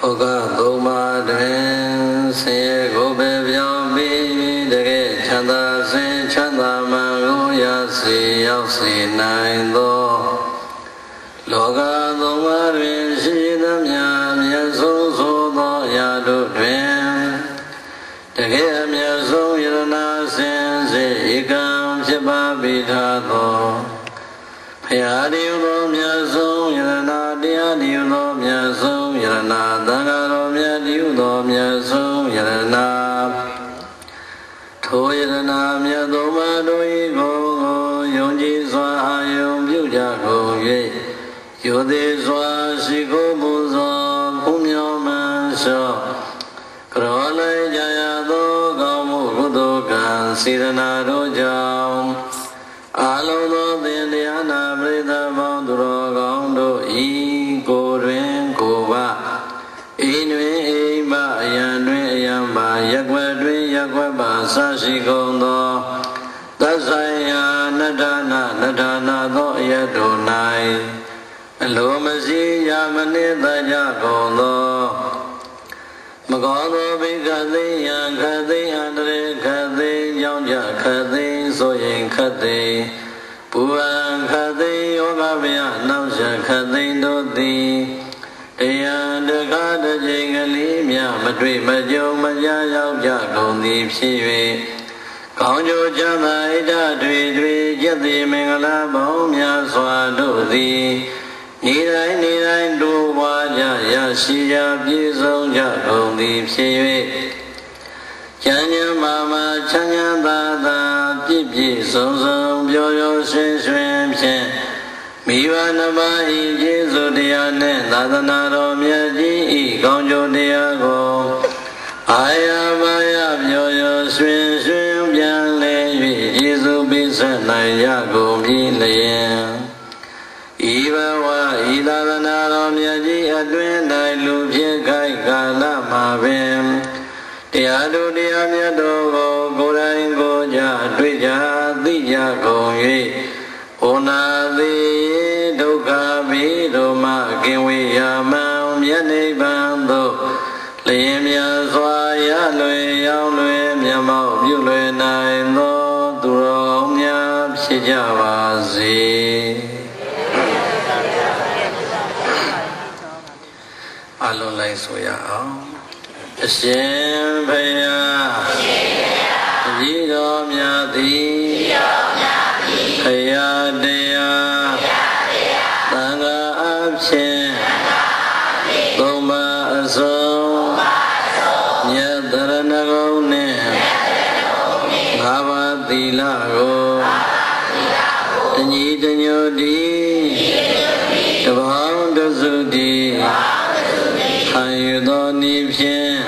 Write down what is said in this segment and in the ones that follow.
Oga Doma Dren Se Gobe Biabi Dege Chanda Se Chanda Mango Yasi Yasi Naindo Loga Doma Dren Shidamya Myaso Sodo Yadu Dren Dege Myaso Yirana Sen Se Ikam Chiba Bidhado Payadiudo Myaso Yirana Diadiudo Myaso Yirana Dangaro Myadiudo Myaso Yirana Tho Yirana Myadoma Doi Go Yonji Swa Ayom Byuja Go Ye Yode Swa Shiko Buzo Pumyo Mansho Krolai Jaya Do Gamu Gudokan Sirana Rojam Alodo Deliana Brida Banduro Gondo I Gorin Goba Inwe Eba Yanwe Yamba Yakwadwe Yakwaba Sashi Gondo Dasaya Nadana Do Yadonai Lomasi Yamani Daja Gondo Magodo Bigadi Yankadi Andre Kadi Yonja Kadi Soyin Kadi Puan Kadi Yoga Vya Namsha Kadi Dodi Deyan Dekada Jingali Mya Madri Majo Maya Yauja Gondi Pshive Kaunjo Chanda Ida Dwi Dwi Jati Mingala Bhaumya Swadodi Nirai Du Waja Yashiya Pisong Jagondi Pshive Chanya Mama Chanya Dada Pipi Song Song Pyo Shen Shen Pyen Miwa Nama I Jesu Diyane Nadana Ro Myaji I Kaunjo Diyago Aya Maya Pyo Shen Shen Pyen Le Yui Jesu Pisan Yago Pi Leyen Iba Wa Idadana Ro Myaji Adwen Dai Lu Pye Kai Kala Ma Pyen Tiyadu Tiyamya Dogo Gorai Goja Dvija Dija Gongye Onadi Dukha Vidoma Kinwi Yamam Yane Bando Liyemya Swaya Lue Yang Lue Myamau Byu Lue Nai No Duro Mya Pshijavazi Alon Lai Soya Ao Shin Phaya Jido Myati Khaya Deya Tanga Abshin Goma Aso Nyadarana Gone Bhava Tila Go Tanyi Tanyo Di Tabham Dasudi Hayudo Nipshin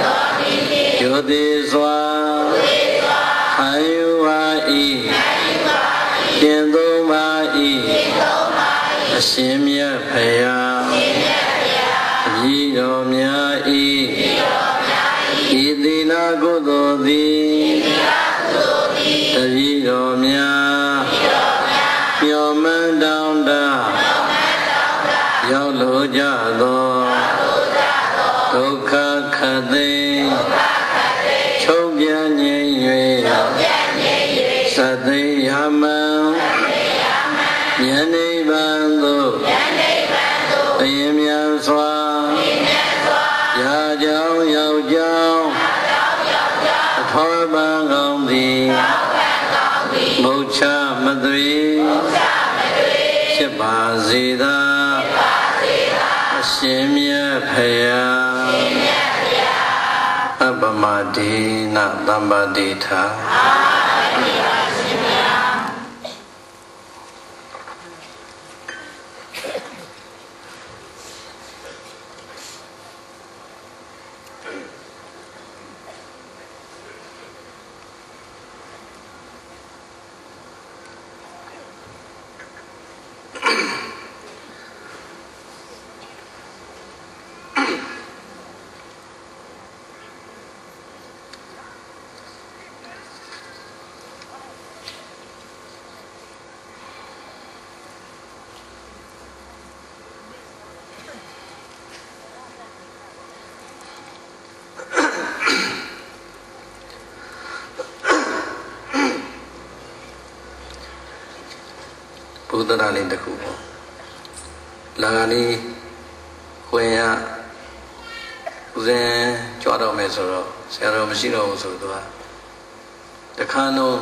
Yodi Swa Hayuwa I Yendo Ma I Ashimya Phaya Jido Mya I Idila Gudodi Tajido Mya Myoman Downda Yolo Jado Dukha Khade Chobya Nyeyue Sade Yaman Yane Bando Yemya Swa Ya Jiao Yao Jiao Thoba Gaundi Mocha Madri Shiba Zida Ashimya Phaya Abamadi Na Dambadita Buddha ni the kubo. Lagani Huya Uzen Chado Mesoro, Sero Machino Sudua. The Kano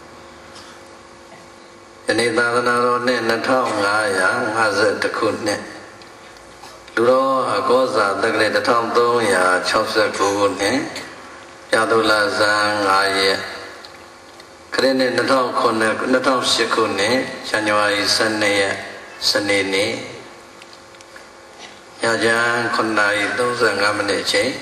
Yanitana ne Natanga has the Kutne. Duro Agoza, the great town Doya, Chopsa Kune, Yadula Zang Aye. Krene Natal Kone, Natal Shikune, January Sunday, Sunday. Yajan Kondai, those are Gamaneche.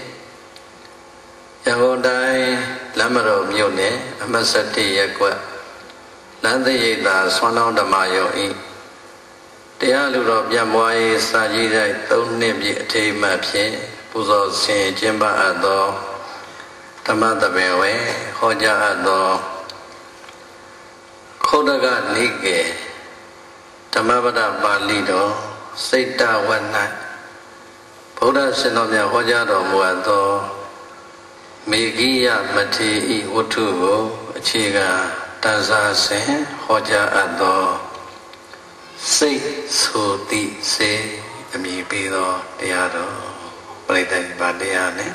Yagodai, Lamaro Mune, Amasati Yakwa, Landayeda, Swana de Mayo E. The Aluro Yamway, Sajida, don't name ye Te Mapie, Puzo Saint Jimba Ado, Tamada Bewe, Hoja Ado, Kodaga Nige, Tamabada Balido, Seta one night. Buddha Sinomia Hojado Muado Megia Mati Utugo, Chiga, Taza Se, Hoja Ado, Se, Sudi, Se, Ami Pido, Diado, Breda Badiane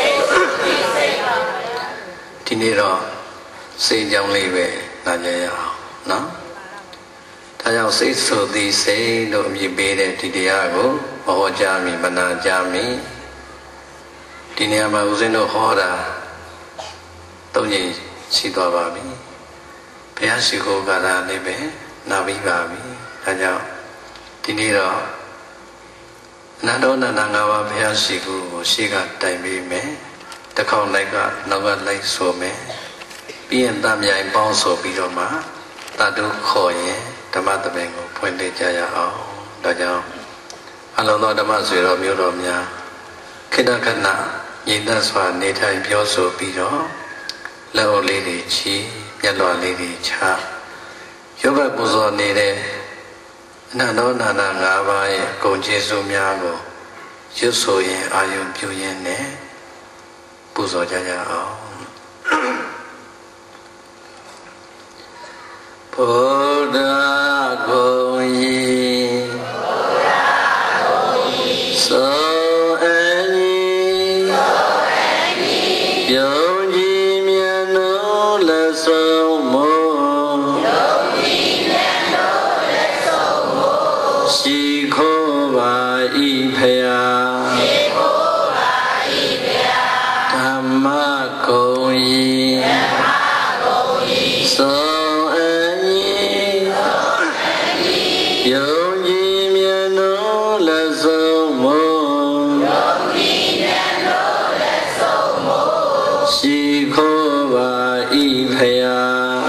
Tiniro, Se Jang Live, Najaya, no? Tayao Se Sudi, Se, no Mi Bede, Tidiago. Jami, Mana Jami, Dinama Uzeno Hora, Tony Sidwabi, Piasico Gada Nebe, Navi Babi, Tajao, Diniro, Nadona Nangawa Piasico, Shiga Taimi me, the Konlega, Naga Lake Some, Bien Damia in Bonso Bidoma, Tadu Koye, Tamatabengo, Puente Jaya, Tajao. Allo Damasiro Muromia Kidakana Yindaswa Nita Pioso Piro Lao Lady Chi Yellow Lady Cha Yoga Buzo Nide Nano Nana Navae Gojesu Miago Yusoye Ayun Puyene Buzo Jaya Buddha Goyi So any Yogi Miano Leso Mo Shikova Ipea Dhamma Koyi So any Yogi Miano Leso Mo Shikova Ipea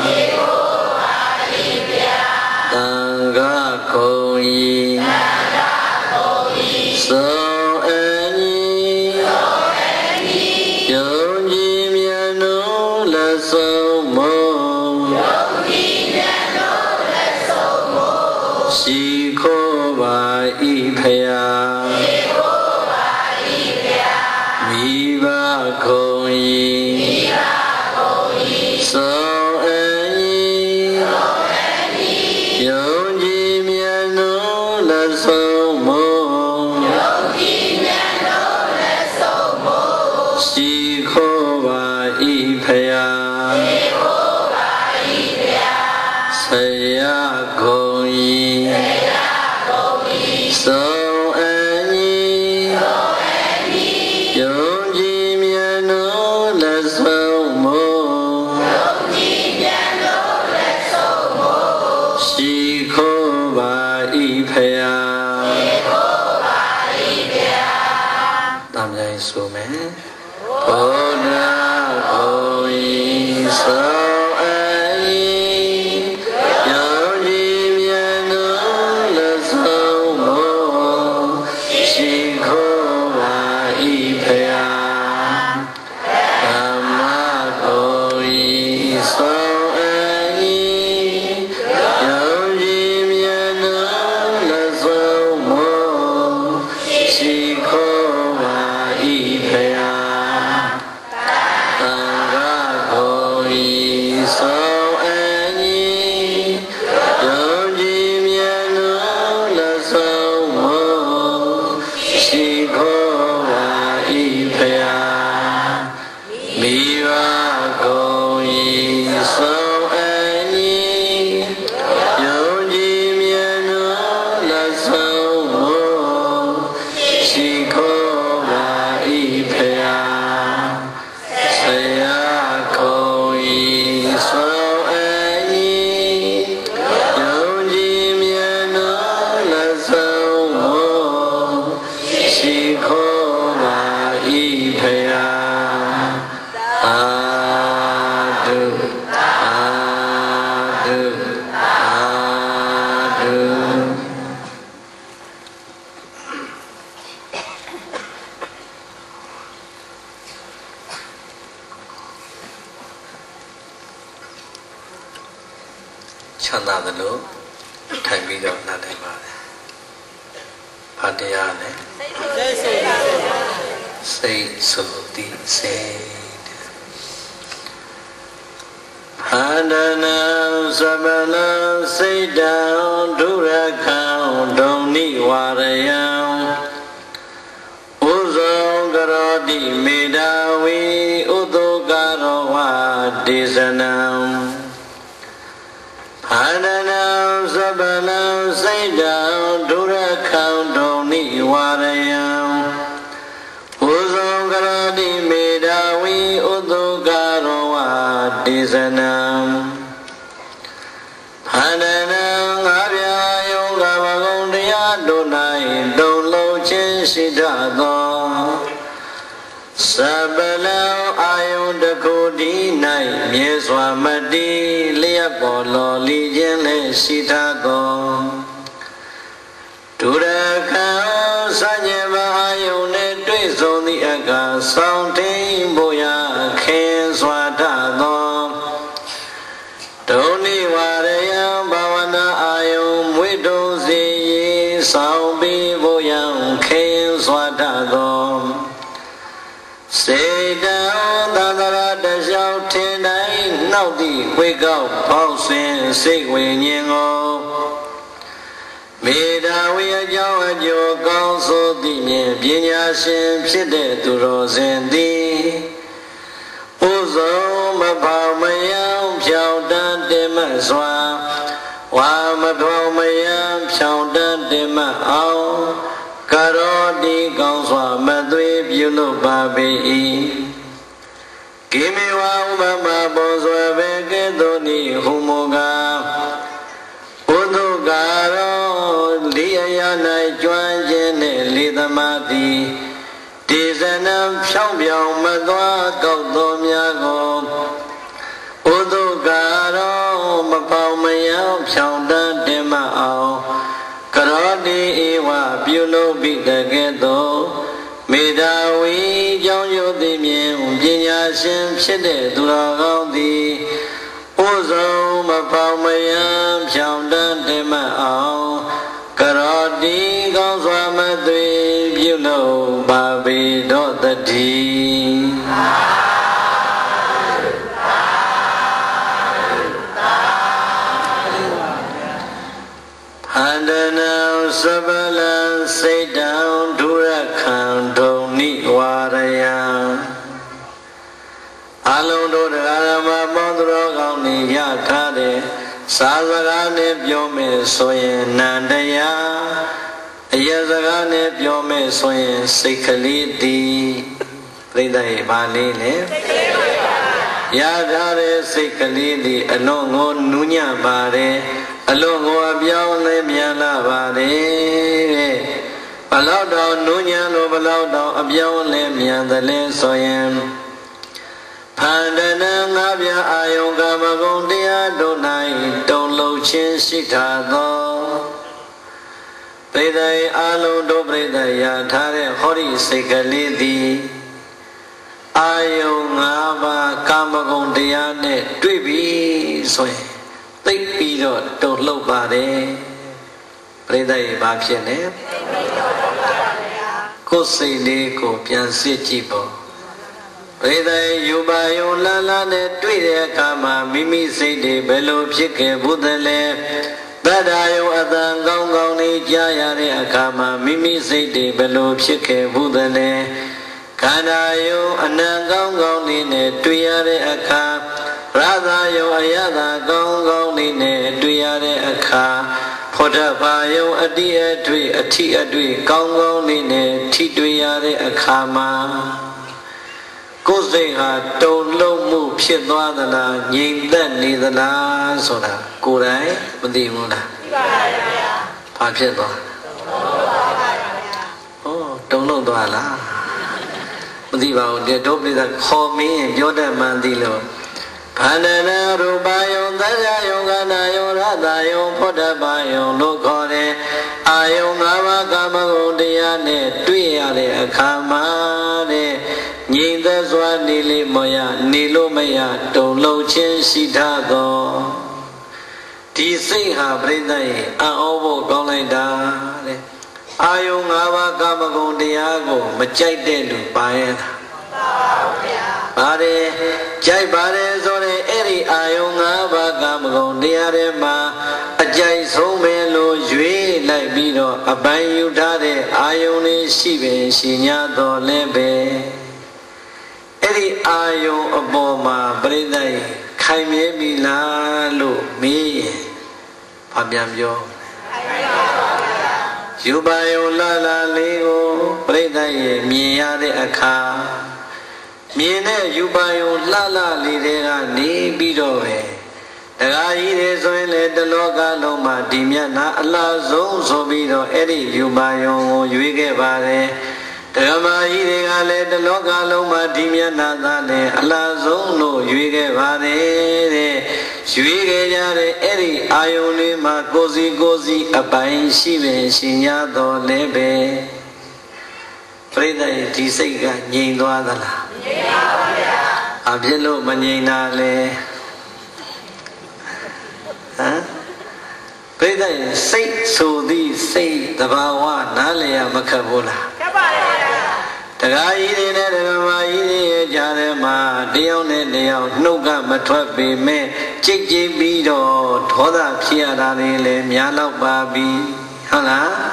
Tanga Koyi So any Yogi Miano Leso Mo Shikova Ipea Viva Koyi So any Yogi Miano Leso Mo Shikova Ipea Saya Koyi So any Yogi Miano Leso Mo Shikova Ipea Tamjai Sume Buddha Koyi So any Yogi Miano Leso Mo ချမ်းသာသလိုထိုင်ပြီးတော့နားလည်ပါတယ်။ဘာတရားလဲ။စိတ်ဆိုသည်စိတ်ဟန္ဒနာသဗ္ဗလစိတ်တံဒုရခံဒုံနိဝရယံဥဇောကရောတိမေတ္တာဝိဥတုကရောဝဒေသနံဟန္ဒနာသဗ္ဗလစိတ်တံဒုရခံဒုံနိဝရယံဥဇောကရောတိမေတ္တာဝိဥတုကရောဝဒေသနံဟန္ဒနာငါးပြာယုံကဘဂုံတရားတို့၌တုံလုံးချင်းရှိတတ်သောသဗ္ဗလအာယုန်တခုဒီ၌မြေစွာမတည်လျက်ပေါ်လော်လီခြင်းလည်းရှိတတ်သောဒုရခံစัญญမအာယုန်နှင့်တွေ့ဆုံသည့်အခါဆောင်ထိန်ဖို့ရခင်စွာတတ်သောဒုနိဝရယံဘာဝနာအာယုန်မွေတုံးစီဆောင်ပြီးဖို့ရခင်စွာတတ်သောစေတံသန္တရာတလျှောက်ထင်တိုင်းနှောက်သည့်ဝိကောက်ပေါက်စင်စိတ်ဝိညာဉ်ကိုမေတ္တာဝိအကြောင်းအကျိုးကောင်းဆိုသည့်မြင်ပညာရှင်ဖြစ်တဲ့သူတော်စင်သည်ဥဇုံမဖောက်မယံဖြောင်းတန်းတင်မစွာဝါမဖောက်မယံဖြောင်းတန်းတင်မအောင်ကရောတိကောင်းစွာမသွေပြုလုပ်ပါပေ၏ကိမေဝဥပမပုံစွာပဲကဲ့သို့နိဟုမူကားဥဒုကာရောလိအယ၌ကျွမ်းခြင်းနှင့်လေသမားသည်ဒေဇနံဖြောင်းပြောင်မသွားကောက်သောများကိုဥဒုကာရောမပေါမယံဖြောင်းတန်းတင်မအောင်ကရောတိဧဝပြုလုပ်ပြီးတကဲ့သို့မေတ္တာဝီကြောင့်ယုတ်သည်မြင်ပညာရှင်ဖြစ်တဲ့သူတော်ကောင်းသည်ဥဇုံမပေါမယံဖြောင်းတန်းတင်မအောင်ကရောတိကောင်းစွာမသွေပြုလုပ်ပါပေတော့တည်းဟန္ဒနာသဗ္ဗလစိတ်တံဒုရခံဒုံနိဝရယံအလုံးတို့တရားဓမ္မပေါင်းသူတော်ကောင်းနေရထားတဲ့စာစကားနဲ့ပြောမယ်ဆိုရင်နန္တရားအယစကားနဲ့ပြောမယ်ဆိုရင်စိတ်ကလေးတည်ပြိတ္တရဲ့ဗာလေးလေရထားတဲ့စိတ်ကလေးတည်အလုံးကိုနူးညံ့ပါတယ်အလုံးကိုအပြောင်းလဲမြန်လာပါတယ်တဲ့ဘလောက်တော့နူးညံ့လို့ဘလောက်တော့အပြောင်းလဲမြန်တယ်လဲဆိုရင်ဖန္ဒနာငါးပြာအာယုံကာမဂုဏ်တရားတို့၌တုံလုံးချင်းရှိထာသောပြိတ္တအာလုံးတို့ပြိတ္တရာထားတဲ့ဟောဒီစိတ်ကလေးသည်အာယုံငါးပါးကာမဂုဏ်တရားနဲ့တွေ့ပြီဆိုရင်သိပြီးတော့တုံလှုပ်ပါတယ်ပြိတ္တရေဘာဖြစ်လဲကိုယ်စိတ်လေးကိုပြန်စစ်ကြည့်ပေါ့ပရိသတ်ယူပါယုံလာလာနဲ့တွေ့တဲ့အခါမှာမိမိစိတ်တွေဘယ်လိုဖြစ်ခဲ့ဘူးသလဲတတ္တယုံအတန်ကောင်းကောင်းလေးကြားရတဲ့အခါမှာမိမိစိတ်တွေဘယ်လိုဖြစ်ခဲ့ဘူးသလဲခန္ဓာယုံအနံကောင်းကောင်းလေးနဲ့တွေ့ရတဲ့အခါရသယုံအယတာကောင်းကောင်းလေးနဲ့တွေ့ရတဲ့အခါဖောဓဘာယုံအတိအတွေ့အထိအတွေ့ကောင်းကောင်းလေးနဲ့ထိတွေ့ရတဲ့အခါမှာကိုယ်စိတ်ဟာတုန်လှုပ်မှုဖြစ်သွားသလားငြိမ်သက်နေသလားဆိုတာကိုယ်တိုင်မသိဘူးလားသိပါပါဗျာဘာဖြစ်သွားတုန်လှုပ်သွားလားမသိပါဘူးတဲ့တို့ပြိဿခေါ်မင်းပြောတတ်မှန်းသိလို့ Pandana Rubayong Dayayong Ganayong Radayong Podabayong Lukore Ayong Gava Kamagong Diyane Tuyare Akamare Nyingda Zwa Nili Moya Nilo Maya Tolo Chen Sitado Di Singha Brinday Aobo Golaida Ayong Gava Kamagong Diyago Machaydelu Bayana Bare Jai Bare Zore Eri Ayunga Bagamgon Diarema Ajay Somelo Jui Like Bido Abayu Dade Ayuni Shibe Shinyado Lebe Eri Ayun Aboma Brinday Kaime Bila Lu Mi Pabyamyo Yubayo Lala Lego Brinday Miyade Aka Miene Yubayo Lala Lidera Ni Bidoe Dagayi Zoile de Loga Loma Dimiana Allah Zon Sobido Eri Yubayo Yuige Bare Dagamayi Gale de Loga Loma Dimiana Dane Allah Zon no Yuige Bare Yuige Yare Eri Ayoni Ma Gozi Gozi Abain Shive Shinyado Lebe Freda Tisega Nindwadala Abjelo Manina Freda say so these say the Bawa Nalea Macabula Tagayi Dagamayi Jarema Deone Deo Nuga Matwabi Me Chiki Bido Toda Piadale Miala Babi Hala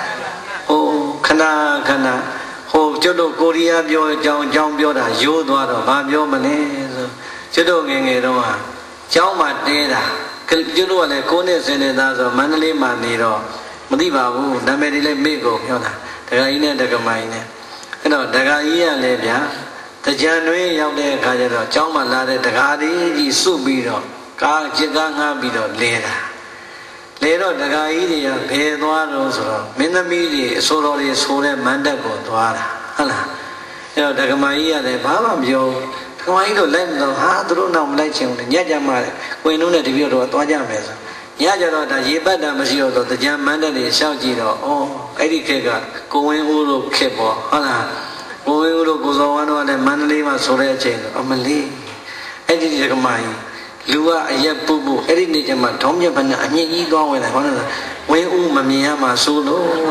Oh Kana Ho Jodo Korea Bio Jong Bioda Yodo Babio Mane Jodo Gengeroa Joma Deda Jodo Le Kone Senedazo Manali Maniro Madibabu Namerile Mego Yona Dagaine Dagamaine Dagaia Lebia The January Yone Kajero Joma Lade Dagadi Subido Ka Jiganga Bido Leda Lero Dagaia Pedro Minamidi Sorori Sore Mandago Dwara Hala Dagamaia de Baba Bio Kamaido Lendo Hadru Nam Lechim Yajamare Quinuna de Vio Toyamesa Yajaro da Yibada Masio the Jam Mandali Shaujiro Oh Eddie Kega Going Uru Kepo Hala Going Uru Guzovano and Manlima Sore Chain Amali Eddie Dagamai Lua Ayapubu, Eddie Tom Yapan, and ye go with one of the way Mamiyama Solo.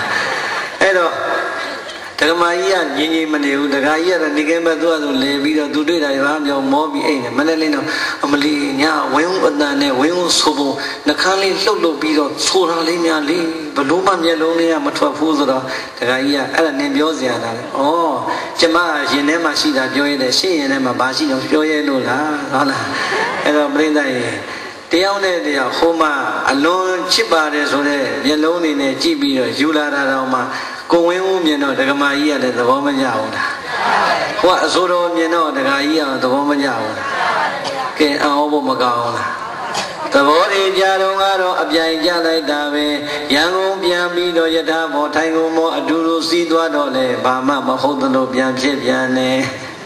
Edo Tagamaya, Yini Manu, the Gaya, and the Gamba do Levi, do it, I ran your Mobi, Manalino, Amalina, Wayne, Wayne Sobo, Nakali, Solo Bido, Sura Linia Lee, Baluma Yalonia, Matwa Fuzora, the Gaya, Alan Nebiosia. Oh, Jama, Yenema Shida, Joy, the She and Emma Bashi of Joy Lula. Edo Brenda Deone de Homa alone Chibare Sore, Yelone, Chibi, Jula Rama, Going Yeno, the Gamaya, the woman Yauda. What Soro Yeno, the Gaia, the woman Yauda. Ke Aobo Magaona. The body Jarongaro, Abjay Jala Dave, Yango Biamido Yadamo, Tango Mo, Aduru Sidwadole, Bama, Mahodano Bianchiane.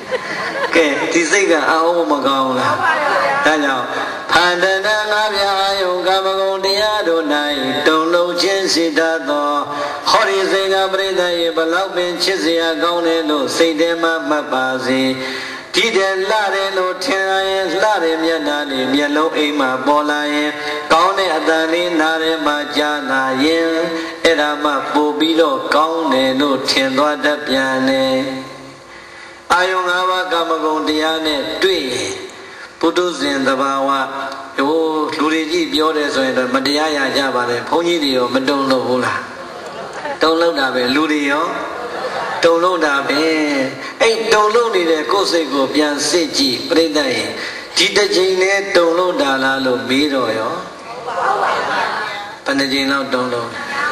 Ke Tisiga Aobo Magaona. Pandana Gavia, Gamagon Diado Nai, don't know Jensitato, Hori Zega Breda, Balabin Chizia Gonelo, Sedema Mabazi, Tide Lare no Tiae, Lare Mianani, Mielo Ema Bolae, Gone Adani Nare Majana Yen, Edama Bobido, Gone no Tiendwa de Piane Ayungava Gamagon Diane, Dui. Putus in the Bawa, oh, Luigi Biodes and the Madia Jabare, Ponidio, Madonna Hula. Don't load up a Ludio, don't load up a don't load it a Cosego, Pian Seji, Breda, Tita Jane, don't load a lalo, Bido, Panagino, don't load.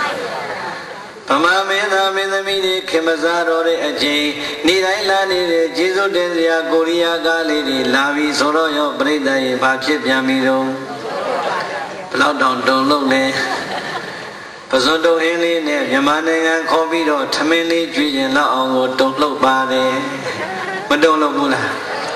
Pamameda Minamini, Kemazaro, a J, Nida Lani, Jesus Denzia, Goria Gali, Lavi, Soroyo, Breda, Bachip Yamido, Plowdown, don't look there. Pazondo Hili, Yamane and Covido, Tamini, Julian Lao, don't look bad, Madonna Mula.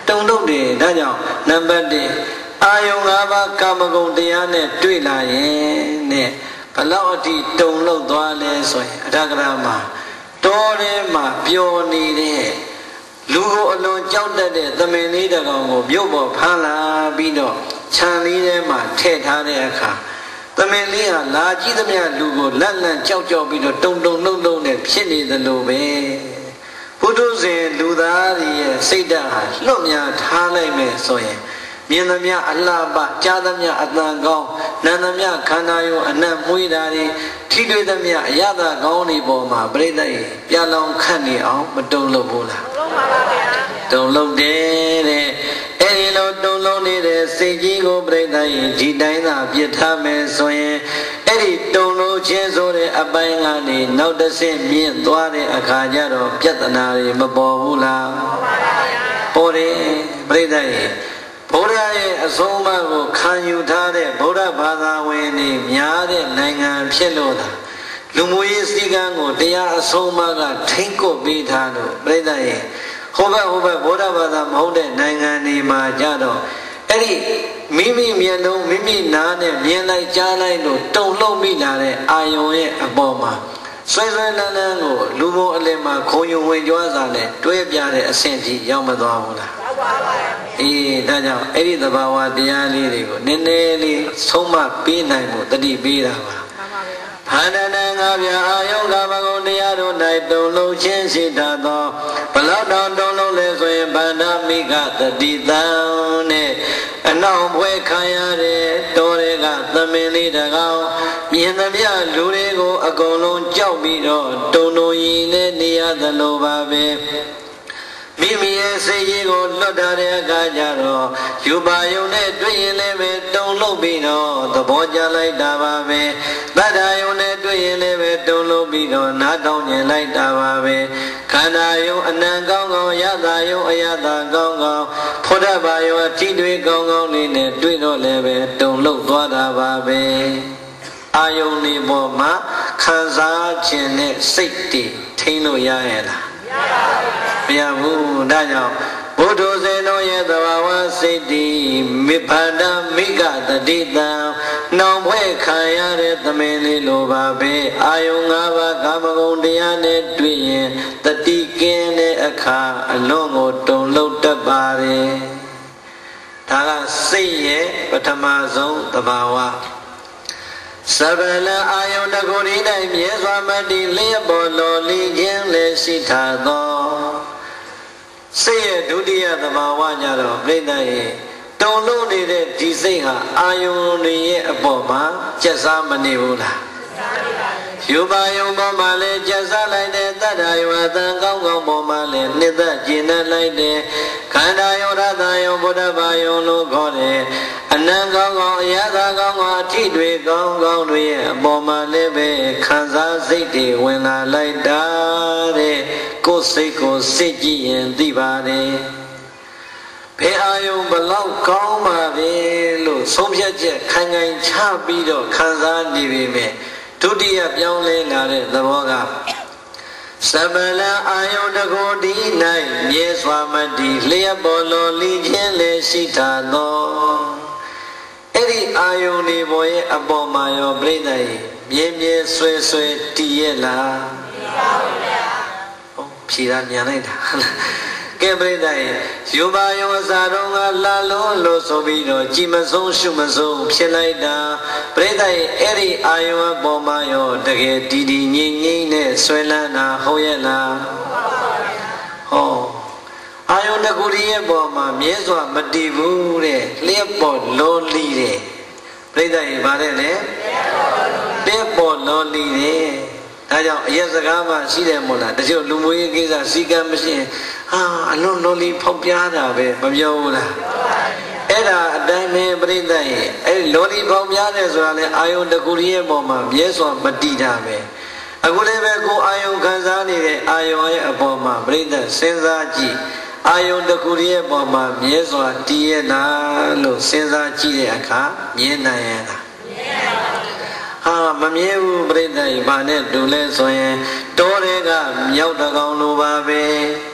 တုံလုံးတယ်ဒါကြောင့်နံပါတ်1အာယုံ၅ပါးကာမဂုဏ်တရားနဲ့တွေ့လာရင်နဲ့ဘလောက်အထိတုံလုံးသွားလဲဆိုရင်အထက်ကရာမှာတောထဲမှာပျော်နေတဲ့လူကိုအလွန်ကြောက်တတ်တဲ့သမင်လေးတစ်ကောင်ကိုမြို့ပေါ်ဖမ်းလာပြီးတော့ခြံလေးထဲမှာထည့်ထားတဲ့အခါသမင်လေးဟာလာကြည့်သမျှလူကိုလက်လန့်ကြောက်ကြောက်ပြီးတော့တုံတုံလုံးလုံးနဲ့ဖြစ်နေသလိုပဲဘုဒ္ဓဇင်လူသားရဲ့စိတ်ဓာတ်ဟာလွတ်များထားလိုက်မယ်ဆိုရင်မြင်သမျှအလှပကြားသမျှအတန်ကောင်းနာသမျှခန္ဓာယုံအနံ့မွေးတာတွေထိတွေ့သမျှအရသာကောင်းတွေပေါ်မှာပြိဿရဲ့ပြလောင်ခတ်နေအောင်မတုံလို့ဘူးလားတုံလို့ပါပါဗျာတုံလို့တယ်တဲ့အဲ့ဒီလိုတုံလို့နေတဲ့စိတ်ကြီးကိုပြိဿရဲ့ဒီတိုင်းသာပြစ်ထားမယ်ဆိုရင်အဲ့ဒီတုံလို့ခြင်းဆိုတဲ့အပိုင်းကနေနောက်တစ်ဆင့်မြင့်သွားတဲ့အခါကျတော့ပြဿနာတွေမပေါ်ဘူးလားပေါ်ပါပါဗျာပေါ်တယ်ပြိဿရဲ့ဘုရားရဲ့အဆုံးအမကိုခံယူထားတဲ့ဗုဒ္ဓဘာသာဝင်တွေများတဲ့နိုင်ငံဖြစ်လို့သာလူမျိုးရေးစည်းကမ်းကိုတရားအဆုံးအမကထိမ့်ကွပ်ပေးထားလို့ပြိဿရဲ့ဟိုဘက်ဗုဒ္ဓဘာသာမဟုတ်တဲ့နိုင်ငံတွေမှာကြတော့အဲ့ဒီမိမိမျက်လုံးမိမိနားနဲ့မြင်လိုက်ကြားလိုက်လို့တုံ့လှုပ်မိလာတဲ့အာယုံရဲ့အပေါ်မှာဆွဲဆွဲလန်းလန်းကိုလူဘုံအလယ်မှာခုံယုံဝင်ကြွားစာနဲ့တွဲပြတဲ့အဆင့်ကြီးရောက်မသွားဘူးလားရောက်ပါပါအေးဒါကြောင့်အဲ့ဒီသဘာဝတရားလေးတွေကိုနည်းနည်းလေးဆုံးမပေးနိုင်ဖို့တတိပေးတာပါခန္ဓာနဲ့ငါးပြားအာယုံကာမဂုဏ်တရားတို့၌တုံလုံးချင်းရှိတတ်သောဘလောက်တောင်တုံလုံးလဲဆိုရင်ဗန္ဓမိကတတိတံနဲ့အနောက်ဘွဲခံရတဲ့တောတွေကသမင်လေးတကောင်မြင်သမျှလူတွေကိုအကုန်လုံးကြောက်ပြီးတော့တုံတုံရင်နဲ့နေရသလိုပါပဲမိမိရဲ့စိတ်ကြီးကိုလွတ်ထားတဲ့အခါကျတော့ယူပါယုံနဲ့တွေ့ရင်လည်းပဲတုံလို့ပြီးတော့သဘောကျလိုက်တာပါပဲတတ္ထာယုံနဲ့တွေ့ရင်လည်းပဲတုံလို့ပြီးတော့နားတောင်းကျင်လိုက်တာပါပဲခန္ဓာယုံအနံကောင်းကောင်းယတာယုံအယတာကောင်းကောင်းဖုဒ္ဓဘာယုံအထိတွေ့ကောင်းကောင်းလေးနဲ့တွေ့တော့လည်းပဲတုံလို့သွားတာပါပဲအာယုံဒီပေါ်မှာခံစားခြင်းနဲ့စိတ်တည်ထိန်းလို့ရရဲ့လားမရဘူးဒါကြောင့်ဘုဒ္ဓဇေနောရဲ့သဘာဝစိတ်တည်မိဖန္ဒမိကတတိတံနောင်ဖွဲ့ခံရတဲ့သမင်လေးလိုပါပဲအာယုံ၅ပါးကာမဂုဏ်တရားနဲ့တွေ့ရင်တတိကင်းတဲ့အခါအလွန်ကိုတုံလုံးတတ်ပါတယ်ဒါကစိတ်ရဲ့ပထမဆုံးသဘာဝသဗ္ဗလအာယုန်တကုရိ၌မြဲစွာမတည်လျက်ပေါ်လော်လီခြင်းလည်းရှိထားသောစိတ်ရဲ့ဒုတိယသဘာဝကြတော့ပြိဿရဲ့တုံလုံးနေတဲ့ဒီစိတ်ဟာအာယုန်တွေရဲ့အပေါ်မှာကျက်စားမနေဘူးလားယူပါယုံပေါ်မှာလည်းကျက်စားလိုက်တဲ့တတ္တယုံအတန်ကောင်းကောင်းပေါ်မှာလည်းနှစ်သက်ကျင်နဲ့လိုက်တဲ့ခန္ဓာယုံရတယုံဗုဒ္ဓဘာယုံလို့ခေါ်တယ်အနံကောင်းကောင်းအရသာကောင်းကောင်းအထိတွေကောင်းကောင်းတွေရဲ့အပေါ်မှာလည်းပဲခံစားစိတ်တွေဝင်လာလိုက်တာတဲ့ကိုယ်စိတ်ကိုစစ်ကြည့်ရင်သိပါတယ်ဘယ်အာယုံဘလောက်ကောင်းပါပဲလို့ဆုံးဖြတ်ချက်ခိုင်ခိုင်ချပြီးတော့ခံစားနေပြီမဲ့ဒုတိယပြောင်းလဲလာတဲ့သဘောကသဗ္ဗလအာယုန်တကိုဒီ၌မြဲစွာမတည်လျက်ပေါ်လော်လီခြင်းလည်းရှိထားသောအဲ့ဒီအာယုန်ဒီပေါ်ရဲ့အပေါ်မှာရောပြိဿရဲ့မြဲမြဲဆွဲဆွဲတည်ရဲ့လားမပါဘူးဗျာဟုတ်ဖြေတာမြန်လိုက်တာကဲပြိဿရဲ့ယူပါယုံအစာတော်ကလာလုံးလို့ဆိုပြီးတော့ကြည်မဆုံးရှုမဆုံးဖြစ်လိုက်တာပြိဿရဲ့အဲ့ဒီအာယုံအပေါ်မှာရောတကယ်တည်တည်ငြိမ်ငြိမ်နဲ့ဆွဲလန်းတာဟုတ်ရဲ့လားဟောအာယုံတကူရဲ့ပေါ်မှာမြဲစွာမတည်ဘူးတဲ့လျက်ပေါ်လောလီတဲ့ပြိဿရဲ့ဗါတဲ့လေလျက်ပေါ်လောလီတဲ့ဒါကြောင့်အရက်စကားမှရှိတယ်မို့လားတချို့လူမျိုးရေးကိစ္စစီကံမရှိရင်ဟာအလွန်လောလီဖောက်ပြားတာပဲမပြောဘူးလားအဲ့ဒါအတိုင်းပဲပြိဿရဲ့အဲ့လောလီဖောက်ပြားတယ်ဆိုတာလေအာယုံတကူရဲ့ပေါ်မှာမြဲစွာမတည်တာပဲအခုလည်းပဲကိုအာယုံခံစားနေတဲ့အာယုံရဲ့အပေါ်မှာပြိဿစဉ်းစားကြည့်အာယုံတကူရဲ့ပေါ်မှာမြဲစွာတည်ရဲ့လားလို့စဉ်းစားကြည့်တဲ့အခါမြဲနိုင်ရဲ့လားဟာမမြဲဘူးပြိဿရဲ့ဘာနဲ့တူလဲဆိုရင်တောတွေကမြောက်တကောင်လိုပါပဲ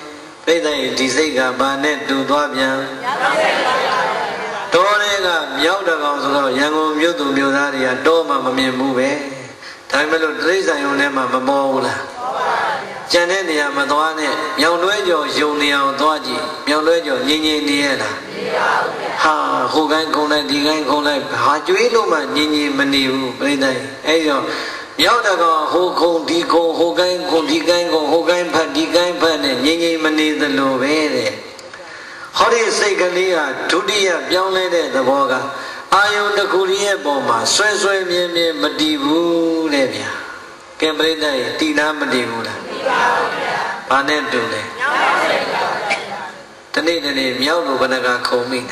Bây giờ thì xây cả bà nét đủ toa bia đó đấy là nhau đã có rồi nhà ngô miêu tụ miêu ra thì đó mà miền bu bé thay mà lúc đấy giờ hôm nay mà bao là cho nên thì mà toa này nhau nuôi cho dùng nhiều toa gì nhau nuôi cho nhẹ nhẹ nhẹ là ha hồ cái con này đi cái con này họ chú ý luôn mà nhẹ nhẹ mình nhiều bây giờ ấy rồi nhau đã có hồ con đi con hồ cái con đi cái con hồ cái phải đi cái phải này nhẹ nhẹ mình đi từ lâu về đấy họ đi xây cái này à chú đi à béo lên đấy đó bao cả ai ông đã cố đi bao mà xoay xoay miên miên mà đi vu đấy bia cái bên này đi nam mà đi vu là bà nên đủ này thế này méo đồ bên này không mình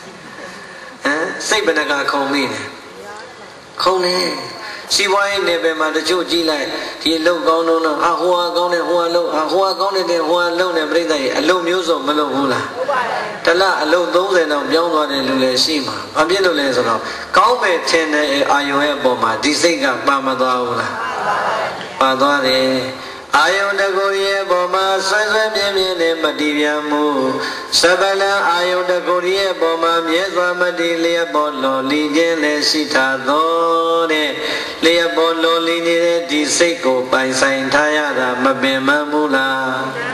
này xây bên này không mình này không này si voi này bên mà để chỗ chi lại thì lâu con nó hoa con này hoa lâu hoa con này thì hoa lâu này bên này lâu miếu rồi mà lâu vu là thế là lâu tối rồi nào béo rồi này lưu lệ si mà biết lưu lệ rồi nào có về trên này ai yêu bao mà đi xây cả ba mà tao là ba tao này ai yêu đã cố đi bao mà xoay xoay miên miên này mà đi về mu sao vậy là ai yêu đã cố đi bao mà miết qua mà đi lia bao lo li trên này si thà đó này lia bao lo li trên đi xây cổ bàiဆိုင်thay ra mà bên mà mu là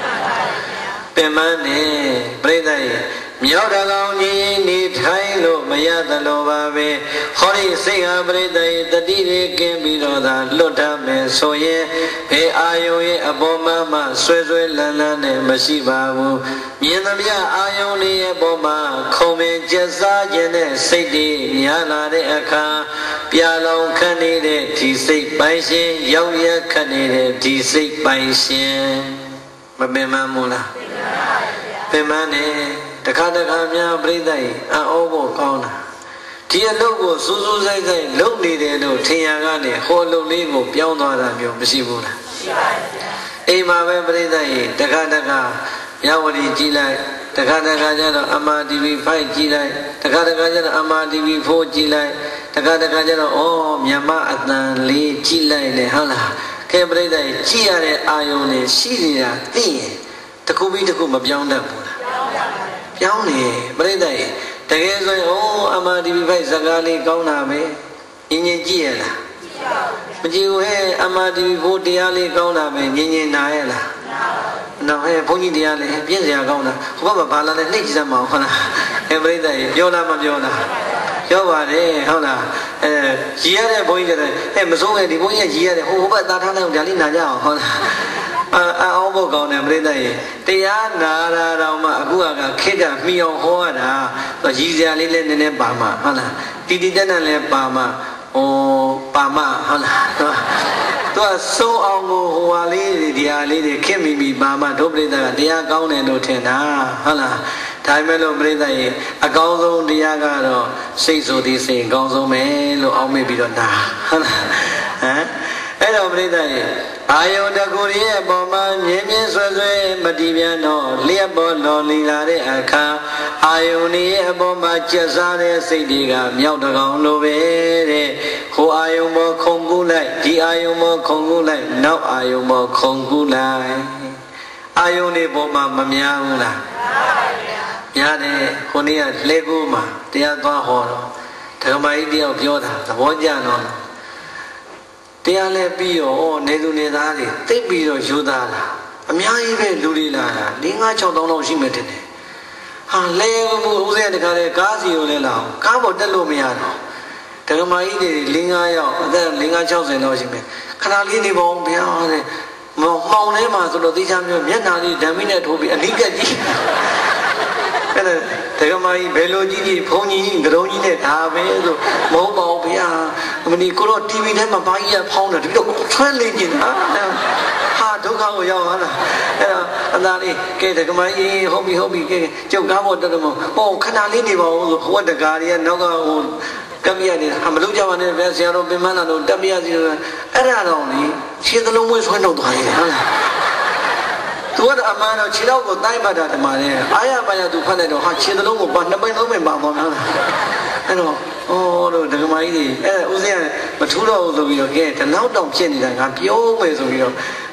bên mà này bây giờမြောက်တကောင်ကြီးနေထိုင်လို့မရသလိုပါပဲဟောဒီစိတ်ဟာပရိသတ်ရဲ့တတိတွေကင်းပြီးတော့သာလွတ်တတ်မယ်ဆိုရင်ဘယ်အာယုံရဲ့အပေါ်မှာဆွဲဆွဲလန်းလန်းနဲ့မရှိပါဘူးမြင်သမျှအာယုံလေးရဲ့ပေါ်မှာခုံပင်ကျက်စားခြင်းနဲ့စိတ်တွေများလာတဲ့အခါပြလောင်ခတ်နေတဲ့ဒီစိတ်ပိုင်ရှင်ရောက်ရခတ်နေတဲ့ဒီစိတ်ပိုင်ရှင်မပင်မမို့လားပင်မနဲ့တခါများပြိဿရဲ့အောဖို့ကောင်းတာဒီအလုပ်ကိုစူးစူးဆိုင်ဆိုင်လုပ်နေတယ်လို့ထင်ရကနေဟိုအလုပ်လေးကိုပြောင်းသွားတာမျိုးမရှိဘူးလားရှိပါဘူးအိမ်မှာပဲပြိဿရဲ့တခါမြဝတီကြည့်လိုက်တခါကျတော့အမာ TV5 ကြည့်လိုက်တခါကျတော့အမာ TV4 ကြည့်လိုက်တခါကျတော့မြန်မာအတန်လေးကြည့်လိုက်လေဟုတ်လားကဲပြိဿရဲ့ကြည့်ရတဲ့အာယုံနဲ့ရှိနေတာသိရင်တခုပြီးတခုမပြောင်းတတ်ဘူးလားပြောင်းနေပြိဿရဲ့တကယ်ဆိုရင်အမာ TV5 ဇာတ်ကားလေးကောင်းတာပဲညင်ကြည့်ရလားမကြည့်ဘူးဟဲ့အမာ TV4 တရားလေးကောင်းတာပဲညင်နာရလားနော်ဟဲ့ဘုန်းကြီးတရားလေးပြည့်စရာကောင်းတာဟိုဘက်မှာဘာလာလဲနှိမ့်ကြည့်စမ်းမအောင်ဟုတ်လားပြိဿရဲ့ပြောလားမပြောလားပြောပါတယ်ဟုတ်လားရည်ရတဲ့ဘုန်းကြီးတွေမစိုးရဲ့ဒီဘုန်းကြီးရည်ရတယ်ဟိုဘက်သားထားလိုက်အောင်ဒါလေးနာကြအောင်ဟုတ်လားအောင်းဖို့ကောင်းတယ်ပြိဿရဲ့တရားနာတာတော့မှအခုကခေတ္တမှီအောင်ဟောရတာရည်စရာလေးလည်းနည်းနည်းပါမှဟုတ်လားတီတန်းလည်းပါမှပါမှဟုတ်လားသူကစိုးအောင်ကိုဟိုဟာလေးဒီဟာလေးတွေခင်မိပါမှဒုပရိသတ်ကတရားကောင်းတယ်လို့ထင်တာဟုတ်လားဒါပေမဲ့လို့ပရိသတ်ရဲ့အကောင်းဆုံးတရားကတော့စိတ်ဆိုသည်စိတ်အကောင်းဆုံးပဲလို့အောက်မေ့ပြီးတော့နာဟုတ်လားအဲ့တော့ပရိသတ်ရဲ့အာယုန်တကူရဲ့အပေါ်မှာမြင်းမြင်းဆွဲဆွဲမတည်ပြန်တော့လျှက်ပေါ်လော်လီလာတဲ့အခါအာယုန်ရဲ့အပေါ်မှာကျက်စားတဲ့စိတ်တွေကမြောက်တကောင်လိုပဲတဲ့ဟိုအာယုန်ပေါ်ခုန်ကူးလိုက်ဒီအာယုန်ပေါ်ခုန်ကူးလိုက်နောက်အာယုန်ပေါ်ခုန်ကူးလိုက်အာယုန်တွေပေါ်မှာမများဘူးလားများတယ်ခုနေ့ကလှဲကူးမှာတရားသွားဟောတော့ဓမ္မကြီးတယောက်ပြောတာသဘောကျတော့တရားလဲပြီးတော့နေသူနေသားတွေသိပြီးတော့ယူသားလာအများကြီးပဲလူတွေလာတာ5-6 တောင်းလောက်ရှိမှတင်တယ်ဟာလဲမှုဦးစဲတခါလဲကားစီကိုလဲလာအောင်ကားပေါ်တက်လို့မရတော့ဓမ္မကြီးတွေ4-5ယောက်အသက်5-60လောက်ရှိမယ်ခဏလေးနေပေါ့ဗျာတဲ့မှောင်ထဲမှာဆိုတော့သိချမျိုးမျက်နှာလေးဓမ္မိနဲ့ထိုးပြီးအနိကက်ကြီးအဲ့ဒါဓမ္မကြီးဘယ်လိုကြီးဘုန်းကြီးကရုံကြီးနဲ့ဒါပဲဆိုမဟုတ်ပါဘူးဗျာမနီကိုတော့ TV ထဲမှာဘာကြီးကဖောင်းတယ်ဒီတော့ဆွဲနေကျင်တာဟာဒုက္ခကိုရောက်သွားတာအဲ့တော့အသားလေးကဲဓမ္မကြီးဟုတ်ပြီကဲကျုပ်ကားပေါ်တက်တော့ဟောခဏလေးနေပါဦးဆိုဟိုတကားတွေကနောက်ကဟိုကပ်ပြရတယ်မလုပ်ကြပါနဲ့ဗျာဆရာတော်ပင်မလာတော့တက်ပြရစီအဲ့ဒါတော့လေခြေသလုံးမွေးဆွဲနှုတ်သွားတယ်ဟုတ်လားသူကအမှန်တော့ခြေတော့ကိုတိုင်းပတ်တာဓမ္မနဲ့အားရပါရသူဖတ်လိုက်တော့ဟာခြေသလုံးကိုပါ2 ပိန် 3 ပိန်ပါသွားလားအဲ့တော့တို့ဓမ္မကြီးတွေအဲ့ဥစဉ်မထူးတော့ဘူးဆိုပြီးတော့ကဲဒီလောက်တောင်ဖြစ်နေတာငါပြောမယ်ဆိုပြီးတော့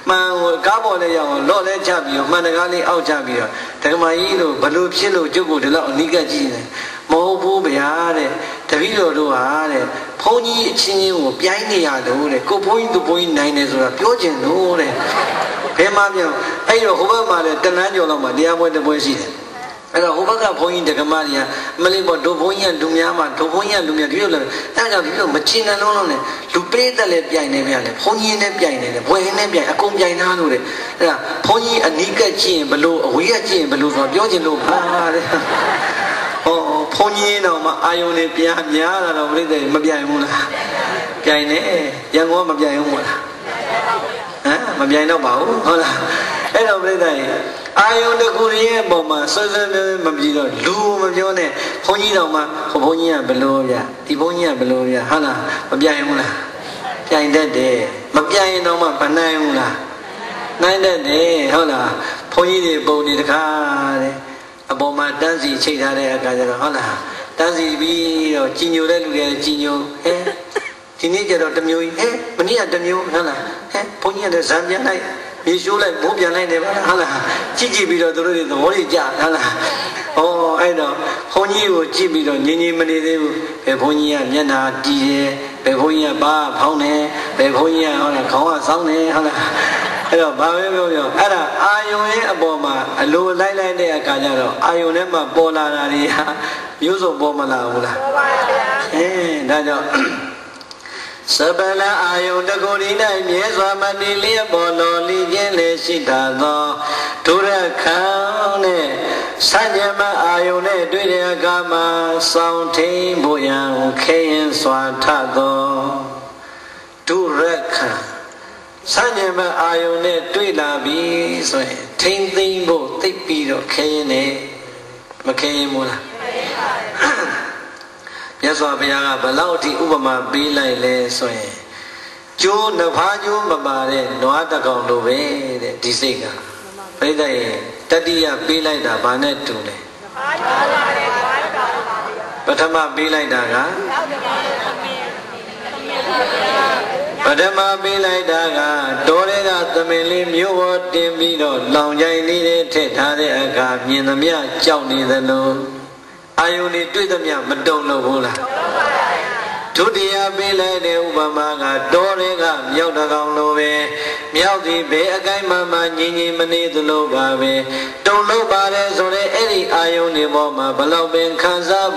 man gabo le yang lo le chabi man ga le au chabi da ma yi lo balu phit lo juk ko de lo ani ka ji ne mo bu bya de tabi lo do ha de phon ji achin chin ko pyai ne ya lo de ko phon ji tu phon ji nain ne so da pyo chin lo de bhe ma pyan ai lo ho ba ma le tanan jaw law ma taya pwe de pwe shi deအဲ့တော့ဟိုဘက်ကဘုန်းကြီးတက္ကမကြီးကမလေးပေါ်ဒုဘုန်းကြီးကလူများမှာဒုဘုန်းကြီးကလူများဒီလိုလဲအဲ့ကြောင့်ဒီလိုမချင်တဲ့လုံးလုံးနဲ့လူပရိသတ်လည်းပြိုင်နေပြန်တယ်ဘုန်းကြီးနဲ့ပြိုင်နေတယ်ဘွယ်နဲ့ပြိုင်အကုန်ပြိုင်သားလို့တဲ့အဲ့ဒါဘုန်းကြီးအနီးကပ်ကြည့်ရင်ဘလို့အဝေးကကြည့်ရင်ဘလို့ဆိုတော့ပြောချင်လို့ပါတဲ့ဟောဘုန်းကြီးတော့မှအာယုန်နဲ့ပြန်များလာတော့ပရိသတ်မပြိုင်ဘူးလားပြိုင်နေရန်ကုန်ကမပြိုင်ဘူးမလားမပြိုင်တော့ပါဘူးဟုတ်လားအဲ့တော့ပြိဿရဲ့အာယုန်တကူရဲ့ပုံမှာဆွဆွမပြီးတော့လူမပြောနဲ့ဘုန်းကြီးတော်မှာဘုန်းကြီးကဘလို့ဗျဒီဘုန်းကြီးကဘလို့ဗျဟုတ်လားမပြိုင်ဘူးလားပြိုင်တတ်တယ်မပြိုင်ရင်တော့မှမနိုင်ဘူးလားနိုင်တတ်တယ်ဟုတ်လားဘုန်းကြီးတွေပုံနေတခါတဲ့အပေါ်မှာတန်းစီချိတ်ထားတဲ့အခါကျတော့ဟုတ်လားတန်းစီပြီးတော့ကြီးညိုတဲ့လူတွေကြီးညိုဒီနေ့ကျတော့တစ်မျိုးကြီးမနေ့ကတစ်မျိုးဟုတ်လားဘုန်းကြီးကလည်းဇံပြန်လိုက်မြေရှိုးလိုက်ဘိုးပြန်လိုက်တယ်ဗျာဟုတ်လားကြည့်ပြီးတော့သူတို့တွေသဘောကြီးကြဟုတ်လားဩအဲ့တော့ဘုန်းကြီးကိုကြည့်ပြီးတော့ငြင်းငြင်းမနေသေးဘူးဘယ်ဘုန်းကြီးကမျက်နှာတီးတယ်ဘယ်ဘုန်းကြီးကပါဖောင်းတယ်ဘယ်ဘုန်းကြီးကဟုတ်လားခေါင်းကစောင်းတယ်ဟုတ်လားအဲ့တော့ဘာပဲပြောပြောအဲ့ဒါအာယုံရဲ့အပေါ်မှာအလိုလိုက်လိုက်တဲ့အခါကျတော့အာယုံထဲမှာပေါ်လာတာတွေဟာမျိုးစုံပေါ်မလာဘူးလားပေါ်ပါဗျာဒါကြောင့်စပလအာယုန်တကူဒီ၌မြဲစွာမတည်လျက်ပေါ်တော်လီခြင်းလည်းရှိတာသောဒုရခံနဲ့စัจ jam အာယုန်နဲ့တွေ့တဲ့အခါမှာစောင့်ထိန်ဖို့ရန်ခဲရင်စွာထသောဒုရခံစัจ jam အာယုန်နဲ့တွေ့လာပြီဆိုရင်ထိန်သိမ့်ဖို့သိပြီးတော့ခဲရင်နဲ့မခဲရင်ဘူးလားမြတ်စွာဘုရားကဘလောက်အထိဥပမာပေးလိုက်လဲဆိုရင်ကျိုးနှစ်ဖားကျိုးမပါတဲ့နွားတကောင်လိုပဲတဲ့ဒီစိတ်ကပြိဿရဲ့တတိယပေးလိုက်တာဘာနဲ့တူလဲပထမပေးလိုက်တာကပေးလိုက်တာကတောထဲကသမင်လေးမြို့ပေါ်တင်ပြီးတော့လောင်ကြိုင်လေးတွေထည့်ထားတဲ့အခါမြင်သမျှကြောက်နေသလိုအာယုန်တွေတွေ့သမျှမတုံလို့ဘူးလားဒုတိယပေးလိုက်တဲ့ဥပမာကတောတွေကမြောက်တကောင်လိုပဲမြောက်သည်ဘယ်အကိုင်းမှငြင်းငြင်းမနေသလိုပါပဲတုံလို့ပါတယ်ဆိုတဲ့အဲ့ဒီအာယုန်တွေပေါ်မှာဘလောက်ပင်ခံစား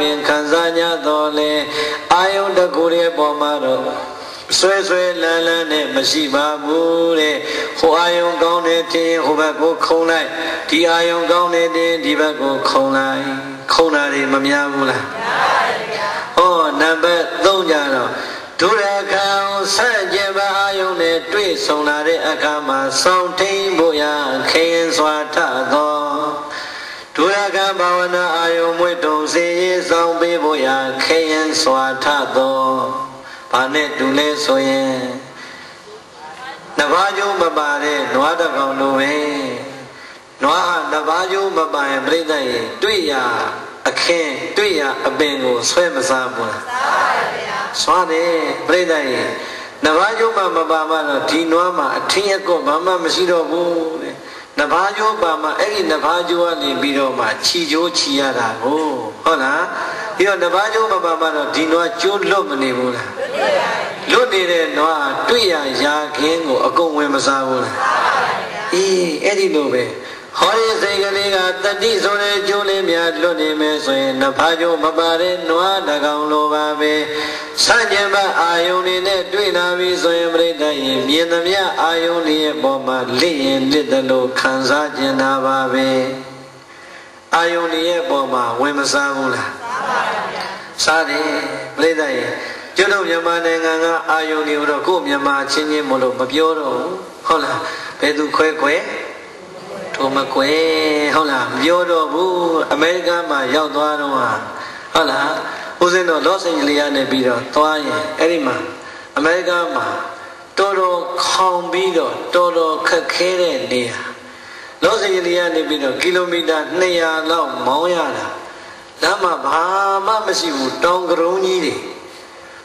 냐တော့လေအာယုန်တကူရဲ့ပေါ်မှာတော့ဆွဲဆွဲလန်းလန်းနဲ့မရှိပါဘူးတဲ့ဟိုအာယုံကောင်းတဲ့တင်ဟိုဘက်ကိုခုံလိုက်ဒီအာယုံကောင်းတဲ့တင်ဒီဘက်ကိုခုံလိုက်ခုံတာတွေမများဘူးလားများပါတယ်ဗျာဟောနံပါတ်3ကြတော့ဒုရခံဆန့်ကျင်ပါအာယုံနဲ့တွေ့ဆုံလာတဲ့အခါမှာစောင့်ထိန်ဖို့ရခဲရင်စွာထသောဒုရခံဘာဝနာအာယုံမွေ့တုံစေရေးဆောင်ပေးဖို့ရခဲရင်စွာထသောဘာနဲ့တူလဲဆိုရင်နှစ်ပါးကျိုးမပါတဲ့နွားတကောင်လိုပဲနွားဟာနှစ်ပါးကျိုးမပါရင်ပြိဿရဲ့တွေ့ရအခင်းတွေ့ရအပင်ကိုဆွဲမစားဘူးလားစားပါဗျာဆွာတယ်ပြိဿရဲ့နှစ်ပါးကျိုးမပါမှတော့ဒီနွားမှာအထင်းအကွက်ဘာမှမရှိတော့ဘူးတဲ့နှစ်ပါးကျိုးပါမှအဲ့ဒီနှစ်ပါးကျိုးကနေပြီးတော့မှခြီကျိုးခြီရတာကိုဟုတ်လားဒီတော့နှစ်ပါးကျိုးမပါမှတော့ဒီနွားကျိုးလွတ်မနေဘူးလားလွတ်နေတဲ့နွားတွေ့ရရာခင်းကိုအကုန်ဝင်မစားဘူးလားအေးအဲ့ဒီလိုပဲဟောဒီစိတ်ကလေးကတတိဆိုတဲ့ကျိုးလေးများလွတ်နေမယ်ဆိုရင်နှစ်ဖားကျိုးမပါတဲ့နွားတကောင်လိုပါပဲဆန့်ကျင်ဘက်အာယုန်တွေနဲ့တွေ့လာပြီဆိုရင်ပြိတ္တရင်မြင်သမျှအာယုန်တွေရဲ့ပေါ်မှာလစ်ရင်လစ်တယ်လို့ခံစားကျင်တာပါပဲအာယုန်တွေရဲ့ပေါ်မှာဝင်မစားဘူးလားစားပါဗျာစားတယ်ပြိတ္တရင်ကျွတ်မြန်မာနိုင်ငံကအာယုန်တွေကိုတော့ကို့မြန်မာချင်းချင်းမလို့မပြောတော့ဘူးဟုတ်လားဘယ်သူခွဲထိုမကွယ်ဟုတ်လားမပြောတော့ဘူးအမေရိကန်မှာရောက်သွားတော့ဟုတ်လားဦးစင်းတော့လော့စ်အိန်ဂျလိစ်ကနေပြီးတော့သွားရင်အဲ့ဒီမှာအမေရိကန်မှာတော်တော်ခေါင်ပြီးတော့တော်တော်ခက်ခဲတဲ့နေရာလော့စ်အိန်ဂျလိစ်ကနေပြီးတော့ကီလိုမီတာ200လောက်မောင်းရတာလမ်းမှာဘာမှမရှိဘူးတောင်ကရုံးကြီးတွေ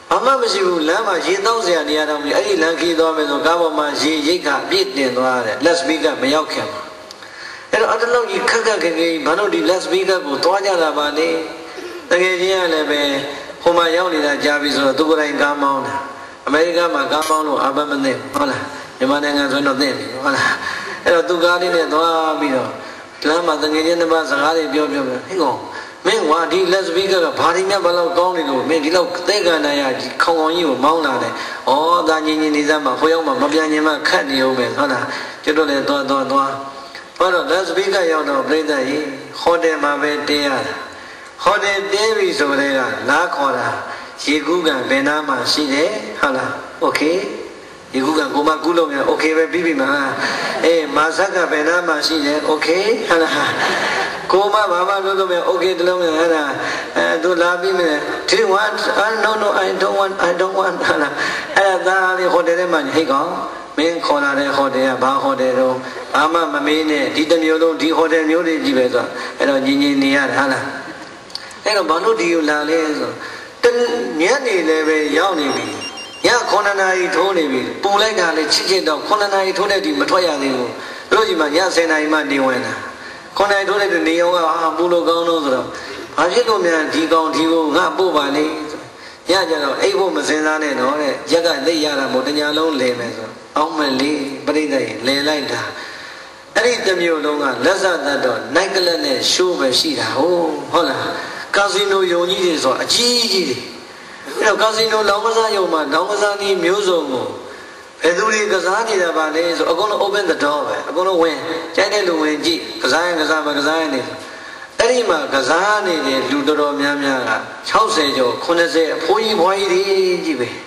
Ama masih lama jitau saya ni ada ni, ini lagi doa meso kamu masih jika bitin doa ada, Las Vegas meyakinkan. Ada lagi kakak kaki, mana di Las Vegas tu doa jada balik, tapi dia lebih homa yang ni dah jadi so, tu orang kamau na, Amerika mah kamau lo apa mendem, mana, zaman yang tu nanti, mana, tu kali ni doa bido, lama tengah ni nampak sekali biar, hingga. Mình qua đi Las Vegas là phá đi nhá bao lâu con đi rồi mình đi lâu tết cái này không có nhiều máu nào đấy ta nhìn đi ra mà phơi ông mà bắp nhang mà khát nhiều mình thôi là chứ đâu là toa bắt đầu Las Vegas vào đầu đây này hotel mà về tiền hotel tiền vì sao đây là lá cỏ là chỉ cú gần bên nam mà xí đấy hả là ok chỉ cú gần cô mà cú lâu nha ok về bí mà mà sắc cả bên nam mà xí đấy ok hả là cô mà bà nói tôi ok tôi làm cái này tôi làm gì mà do you want no I don't want là ta đi hotel mà hay có mình khó là đây hotel ba hotel đâu mà mình này đi tận nhiều đâu đi hotel nhiều đi gì vậy rồi đó nhìn này hả là đó bao nhiêu điều là đấy rồi tên nhớ này là về giàu này bị nhớ con này thôi này bị bù lại cả này chỉ đâu con này thôi này thì mà thôi à thì rồi gì mà nhớ xe này mà đi ngoài nè con này thôi thì nhiều à bù lô cao nữa rồi à chứ đâu mà đi cao thì cô ngã bù vào đi nhớ cho nó ấy bù mà xem ra này nó này chắc là đây giờ là một cái nhà lâu lề này rồi ông mình đi bên đây lề lại đã ấy tầm nhiều đâu à lát ra đó nay cái lần này show về xí đã hả là casino nhiều như thế rồi chi cái casino lâu có ra nhiều mà lâu có ra đi miếu rồi phải tu đi cái giá thì là bạn ấy rồi ông nó open the door vậy ông nó quen trái này luôn quen chị cái giá mà cái giá này ấy mà cái giá này thì lưu đồ miam là sáu xe cho con xe phôi đi gì vậy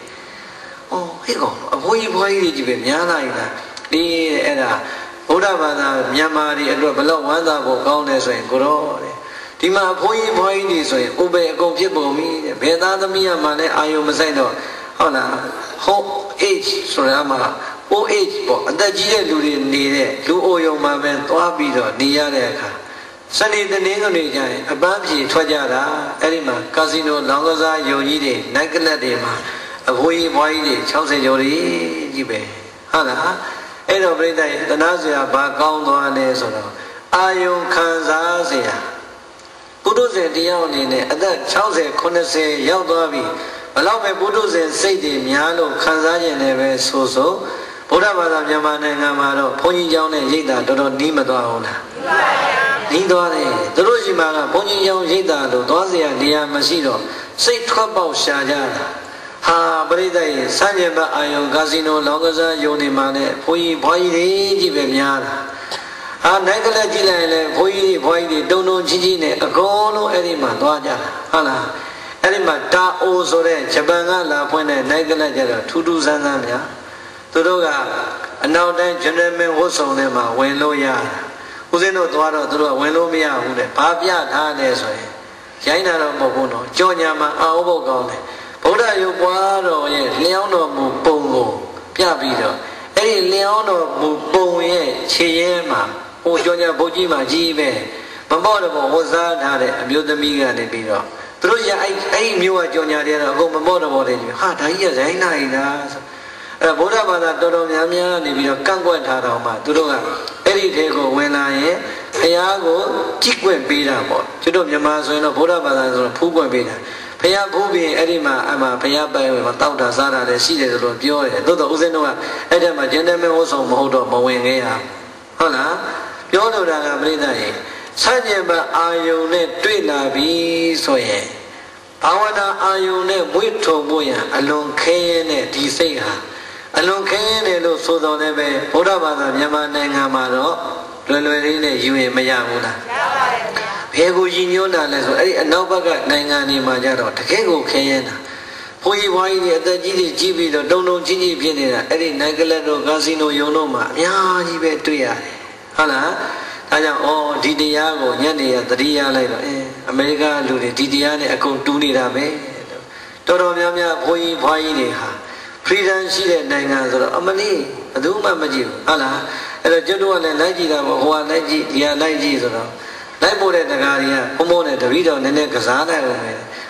cái còn phôi đi gì vậy nhá này là đi là bố đã bảo là Myanmar đi rồi bây giờ hoàn toàn bộ cao này rồi cô đó thì mà phôi đi rồi cô bé cô phía bố mi bé ta tâm mà này ai mà sai đâu họ là old age rồi mà old age bộ anh ta chỉ là lưu đi này lưu ô mà bên toa bị rồi đi ra đây cả sáng nay tới này rồi chạy bán gì thoát ra đó ấy mà casino long cái giá nhiều như thế này cái là để mà phôi đi sáu xe rồi đi gì vậy hả là ấy rồi bây giờ ta nói gì à bà con toa này rồi đó ai用看啥子呀不都是这样的呢anh ta sáu xe con xe要多少ဘလောက်ပဲဘုဒ္ဓဇင်စိတ်တွေများလို့ခံစားခြင်းနဲ့ပဲဆိုဗုဒ္ဓဘာသာမြန်မာနိုင်ငံမှာတော့ဘုန်းကြီးကျောင်းနဲ့ရိပ်သာတော်တော်နီးမသွားဘူးလားနီးသွားတယ်သူတို့ရှိမှာကဘုန်းကြီးကျောင်းရိပ်သာလို့သွားเสียနေရာမရှိတော့စိတ်ထွက်ပေါက်ရှာကြတာဟာပရိသတ်ရဲ့စัญญဘအာယုံကာစီနိုလောကစားယုံနေမှာနဲ့ဘုန်းကြီးဘွားကြီးတွေကြီးပဲများတာဟာနိုင်ကလေးကြည့်လိုက်ရင်လည်းဘုန်းကြီးဘွားကြီးတွေတုံကြီးနဲ့အကုန်လုံးအဲ့ဒီမှာသွားကြတာဟုတ်လားအဲ့ဒီမှာတာအိုဆိုတဲ့ဂျပန်ကလာဖွင့်တဲ့နိုင်ကလပ်ကျတော့ထူးထူးဆန်းဆန်းများသူတို့ကအနောက်တိုင်းဂျန်နယ်မင်ဝတ်ဆောင်ထဲမှာဝင်လို့ရဦးဇင်းတို့သွားတော့သူတို့ကဝင်လို့မရဘူးတဲ့ဘာပြထားလဲဆိုရင်ရိုင်းတာတော့မဟုတ်ဘူးနော်ကြောညာမှာအာဟုဘုတ်ကောင်းတယ်ဗုဒ္ဓရုပ်ပွားတော်ရဲ့လျှောင်းတော်မူပုံကိုပြပြီးတော့အဲ့ဒီလျှောင်းတော်မူပုံရဲ့ခြေရင်းမှာဟိုကြောညာဘုတ်ကြီးမှာကြီးပဲမပေါ့တော့ဝတ်စားထားတဲ့အမျိုးသမီးကနေပြီးတော့သူတို့ရအဲ့မျိုးကကြော်ညာတွေတော့အကုန်မမော့တော့ဘောတယ်ကြီးဟာဒါကြီးကဇိုင်းနိုင်လားဆိုအဲ့ဗုဒ္ဓဘာသာတော်တော်များများနေပြီးတော့ကန့်ကွက်ထားတော့မှသူတို့ကအဲ့ဒီထဲကိုဝင်လာရင်ဘုရားကိုကြည့်ကွင့်ပေးတာပေါ့ကျွတ်တို့မြန်မာဆိုရင်တော့ဗုဒ္ဓဘာသာဆိုတော့ဖူးကွင့်ပေးတာဘုရားဖူးပြီးအဲ့ဒီမှာအမှဘုရားပိုင်ဝင်မှာတောက်တာစားတာလည်းရှိတယ်ဆိုတော့ပြောတယ်သို့တော့ဦးဇင်းတို့ကအဲ့ဒီမှာဂျန်နယ်မင်ဝတ်ဆောင်မဟုတ်တော့မဝင်ခဲ့ရဟုတ်လားပြောလို့တာကပြိဿရဲ့စัญญဘအာယုံနဲ့တွေ့လာပြီဆိုရင်ဘာဝနာအာယုံနဲ့မွေးထုံဖို့ရအလွန်ခဲရဲတဲ့ဒီစိတ်ဟာအလွန်ခဲရဲတယ်လို့ဆိုတော်လည်းပဲဗုဒ္ဓဘာသာမြန်မာနိုင်ငံမှာတော့လွယ်လွယ်လေးနဲ့ယူရင်မရဘူးလားရပါတယ်ဗျာဘယ်ကိုရည်ညွှန်းတာလဲဆိုအဲ့ဒီအနောက်ဘက်ကနိုင်ငံတွေမှာကြတော့တကယ်ကိုခဲရဲတာဘုန်းကြီးဘွားကြီးတွေအသက်ကြီးတွေကြီးပြီးတော့တုံကြီးဖြစ်နေတာအဲ့ဒီနိုင်ကလပ်တို့ကာစီနိုယုံတို့မှာအများကြီးပဲတွေ့ရတယ်ဟုတ်လားဒါကြောင့်ဒီတရားကိုညနေရသတိရလိုက်တော့အမေရိကလူတွေဒီတရားနဲ့အကုန်တူးနေတာပဲတော်တော်များများဘုန်းကြီးဘွားကြီးတွေဟာ freedom ရှိတဲ့နိုင်ငံဆိုတော့အမလီဘယ်သူမှမကြည့်ဘူးဟုတ်လားအဲ့တော့ကျွတ်တို့ကလည်းလိုက်ကြည့်တာပေါ့ဟိုကလိုက်ကြည့်ဒီကလိုက်ကြည့်ဆိုတော့လိုက်ပို့တဲ့တကားတွေကဘုံဘုံနဲ့တပည့်တော်နည်းနည်းကစားနိုင်အောင်ပဲဘ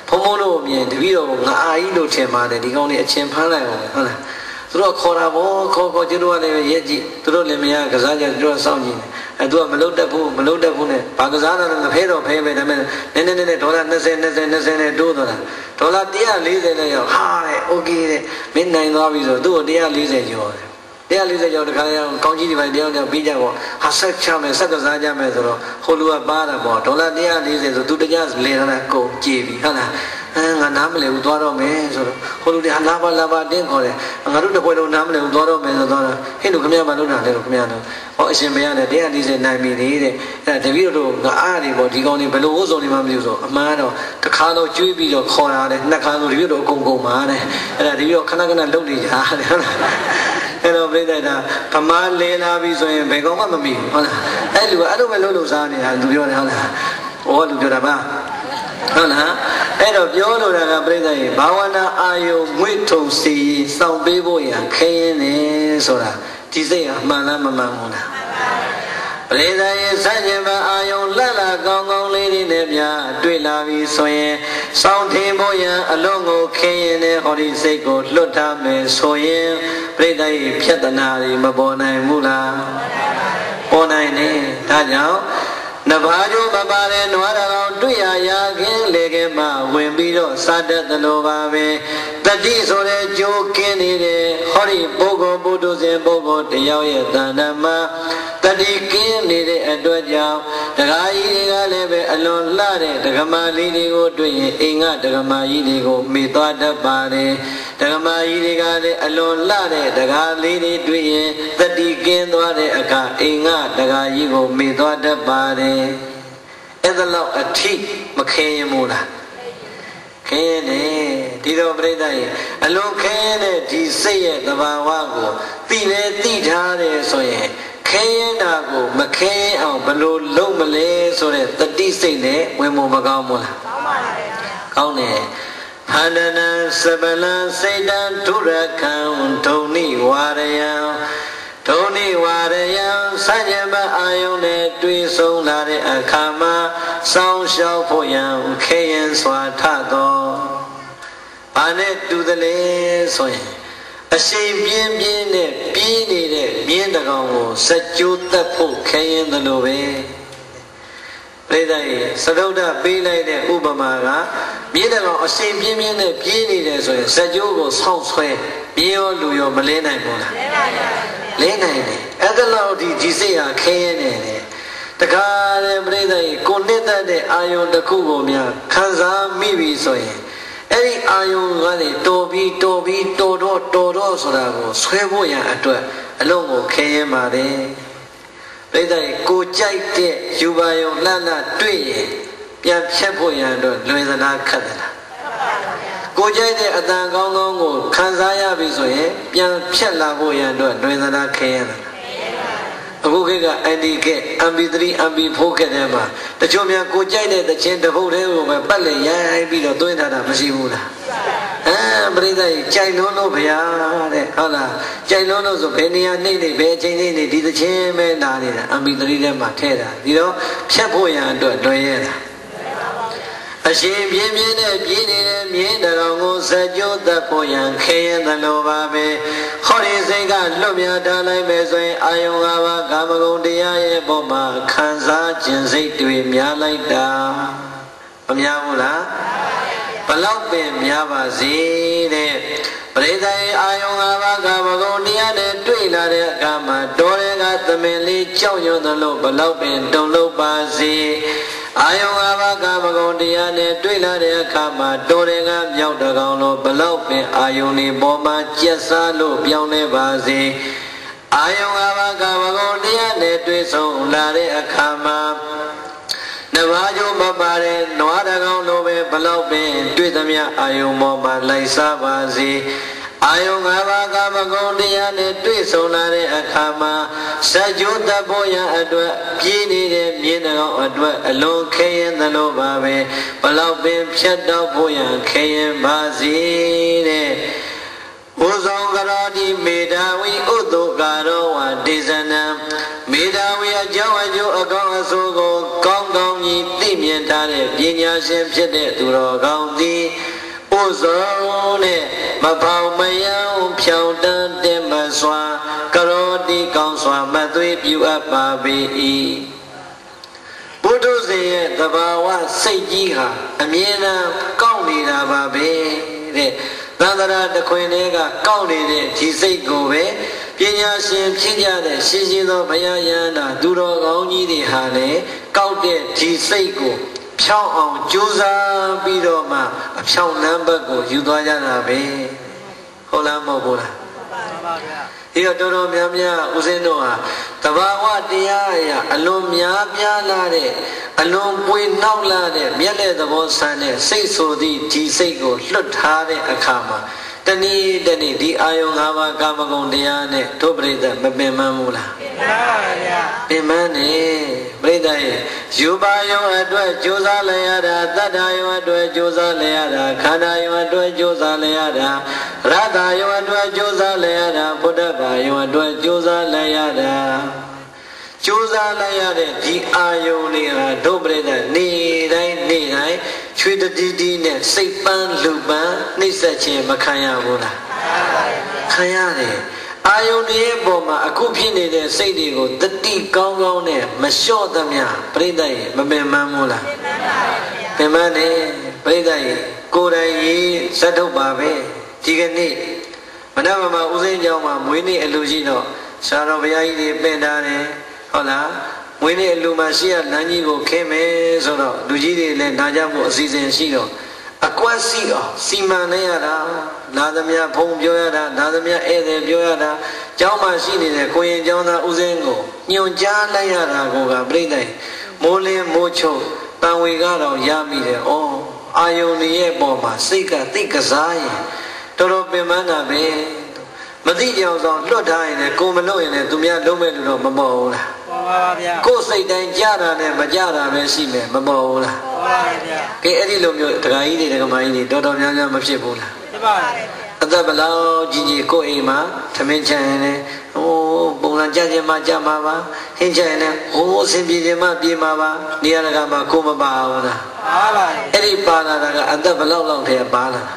Pomono me and the video I do chema the only a champana. Through a corabo, coco, yeji, through Lemia, Gazaja, draw sounding. I do a meloda pune, Pagazana and the head of payment, and Tola Nazen, Dola. Tola dear Lisa, hi, okay, midnight novice, do a dear Lisa. Dear Lisa, your Conji by the Bijavo, Hasak Cham and Sakazaja Metro, Holua Barabo, Tola dear Lisa, do the jazz later, go, JV, Hana. And Namle Udoro me, so Holu Lava Dinkore, and I do the Podo Namle Udoro Mezadora, Hindukamia Baluna, Lumiano, or Shembiana, there is a Namide, and the video, the Ari, or Digoni below only Mamuso, Amano, the Carlo Jubi or Kora, Nakano Rio Congo Mane, and the Rio Kanagana Lodi, and of that, Paman Lela Viso and Begoma Mami, I don't know Zani and do your all to Juraba. Head of Yolo and Breda, Bawana Ayo, Wito, see, some baby and Kane, Sora, Tizea, Manama Mamuna. Breda is Sajeva Ayo, Lala, Gongo, Lady Nebia, Dwilavi, Soye, Sound Boya, Alongo, Kane, Hori Seko, Lotame, Soye, Breda, Piatanari, Mabona, Mula, Onaine, Tajao. Navajo Babare Noara Duya Yagin Legema Wimbiro Sada the Novave the Disore Jo Kenny Hori Bogo Budos and Bogo the Yaya Danama the Dikin Lady Edward the Rai Leve alone Lade the Gamali go doing Inga the Gamai go Mita the Bade the Gamai alone Lade the Gali doing the Dikin Wade Aka Inga the Gai go Mita the Bade. Edalau a tea, Macay Mula. Kane, Dido Breda, alone Kane, Tisay, the Bawago, Tile Titare, Soye, Kayenago, Macay, or below low Malay, so that the Tisay, when Momagamula. Kaune, Hanana, Sabala, Sedan, Turakan, Tony, Waraya. Tony Waraya, Sajaba Ione, Twiso Lade Akama, Sound Shao Poyam, Kayan Swatado. Panet to the lay, soy. A shame bien, bien the gongo, set you the pool, Kayan the Love. Play Sadoda, be like the Ubamaga, bien a shame bien, so set you go sound sway, Bio Luyo Malena Mona. Lena, at the Lodi Gisea Kane, the car Breda, Coneta de Ayon the Kugomia, Kaza Mibi Soy, Eri Ayon Valley, Toby, Todo, Sorago, Swevoya at Alongo Kayamade, Breda, Kojite, Jubayo, Lana, Tui, Pian Chapoya, Louisana Cadena. Gojay at the Gongo, Kanzaya Bisoye, Pian Pialaboya, Louisana Kayana. Abuga, Andy, Ambi3, Ambi Pokedema. The Jomia Gojay, the chain the whole day over Pale, I be the doing that Mashimula. Ah, Brida, Chailono Pia, Hala, Chailonos of Penia, Nini, Bejani, did the chairman, Ambi3 Matera, you know, Chapoya, Doyena. A shame, bien, the Longo said you the Poyan, Kayan, the Lovabe, Hori Zega, Lumia, Dalai Bezwe, Iowa, Gamago, Dia, Boma, Kanza, Jinsi, to him, Yalaita, Miavula, Palaupe, Miava, Zine, Breda, Iowa, Gamago, Dia, Twila, Gama, Dorega, the Meli, Choyo, the Low, Palaupe, don't low Bazi. Ayonga Gamagondia, Twila de Kama, Dorega, Yautagano, Belope, Ayoni, Boma, Chiasalo, Pione Bazi. Ayonga Gamagondia, Netwiso, Lade Akama. Navajo Babare, Noadagon, Belope, Twitamia, Ayomoma, Laisa Bazi. Ayonga Gamagondia, Netwiso, Lade Akama. Sajuta Boya Adwa, Pini, Mina Adwa, Alone Kayan, the Lobabe, Palabim, Shadda Boya, Kayan Bazi. Uzongaradi, Medawi, Udo Garo, and Dizana, Medawi, a Jawajo, a Gongasogo, Gongong, Timian Tare, ညာရှင်ဖြစ်တဲ့သူတော်ကောင်းသည်ဥဆုံးနဲ့မပေါမယံဖြောင်းတန်းတဲ့မစွာကရောတိကောင်းစွာမသွေးပြုအပ်ပါပေ၏ဘုဒ္ဓဇေရဲ့သဘာဝစိတ်ကြီးဟာအမြဲတမ်းကောက်နေတာပါပဲတဲ့သန္တရာတခွင်တွေကကောက်နေတဲ့ဒီစိတ်ကိုပဲပညာရှင်ဖြစ်ကြတဲ့ရှင်ရှင်သောဘုရားယန္တာသူတော်ကောင်းကြီးတွေဟာလည်းကောက်တဲ့ဒီစိတ်ကိုဖြောင်းအောင်ကြိုးစားပြီးတော့မှအဖြောင်းနံပါတ်ကိုယူသွားကြတာပဲဟုတ်လားမဟုတ်ဘူးလားမှန်ပါဗျာဒီတော့တော်တော်များများဦးဇင်းတို့ဟာတဘာဝတရားအရာအလွန်များပြားလာတဲ့အလွန်ပွေနောက်လာတဲ့မျက်လက်သဘောဆန်းတဲ့စိတ်ဆိုသည့်ဒီစိတ်ကိုလွတ်ထားတဲ့အခါမှာတဏှိဒီအာယုံ၅ပါးကာမဂုဏ်တရားနဲ့တို့ပြိဿမပင်ပန်းဘူးလားပင်ပန်းပါဗျာပင်ပန်းနေပြိဿရဲ့ယူပါယုံအတွက်ကြိုးစားလိုက်ရတာတတ္တယုံအတွက်ကြိုးစားလိုက်ရတာခန္ဓာယုံအတွက်ကြိုးစားလိုက်ရတာရတ္တယုံအတွက်ကြိုးစားလိုက်ရတာဘုဒ္ဓဘာယုံအတွက်ကြိုးစားလိုက်ရတာကြိုးစားလိုက်ရတဲ့ဒီအာယုံတွေဟာတို့ပြိဿနေတိုင်းချွေတတီနဲ့စိတ်ပန်းလူပန်းနှိမ့်ဆက်ခြင်းမခံရဘူးလားခံရတယ်အာယုန်ရဲ့ပုံမှာအခုဖြစ်နေတဲ့စိတ်တွေကိုတတိကောင်းကောင်းနဲ့မလျှော့သမျှပြိဿရဲ့မပင်ပန်းဘူးလားပင်ပန်းတယ်ပြိဿရဲ့ကိုယ်တိုင်ရေးဇတ်ထုတ်ပါပဲဒီကနေ့မနက်ဖြန်မှာဦးစင်းကျောင်းမှာမွေးနေ့အလူရှိတော့ဆရာတော်ဘုရားကြီးတွေပင့်ထားတယ်ဟုတ်လားမွေးနေ့အလူမှာရှိရလမ်းကြီးကိုခင်းမယ်ဆိုတော့လူကြီးတွေလည်းနာကြမှုအစီအစဉ်ရှိတော့အကွက်စီအောင်စီမံနေရတာနာသမျှဘုံပြောရတာနာသမျှဧည့်သည်ပြောရတာကျောင်းမှာရှိနေတဲ့ကိုရင်ကျောင်းသားဦးစင်းကိုညွန်ကြားလိုက်ရတာကိုကပြိဿမိုးလင်းမိုးချုပ်တန်ဝေကတော့ရမိတယ်ဩအာယုန်ရဲ့ပေါ်မှာစိတ်ကသိကစားရင်တော်တော်ပင်ပန်းတာပဲမသိကြအောင်ဆောင်လွတ်ထားရင်လည်းကိုမလွတ်ရင်လည်းသူများလုံးမဲ့လူတော့မပေါ်ဘူးလားပေါ်ပါဗျာကိုယ်စိတ်တိုင်းကြတာနဲ့မကြတာပဲရှိမယ်မပေါ်ဘူးလားပေါ်ပါဗျာကဲအဲ့ဒီလိုမျိုးဒကာကြီးတွေဒကာမကြီးတွေတော်တော်များများမဖြစ်ဘူးလားဖြစ်ပါဗျာအသက်ဘလောက်ကြီးကြီးကိုယ်အိမ်မှာသမင်းချင်ရင်လည်းဟိုပုံစံကြခြင်းမှကြမှာပါဟင်းချင်ရင်လည်းဟိုအစဉ်ပြေခြင်းမှပြေမှာပါနေရာတကာမှာကိုမပါဘူးလားပါပါအဲ့ဒီပါလာတာကအသက်ဘလောက်လောက်တည်းပါလာ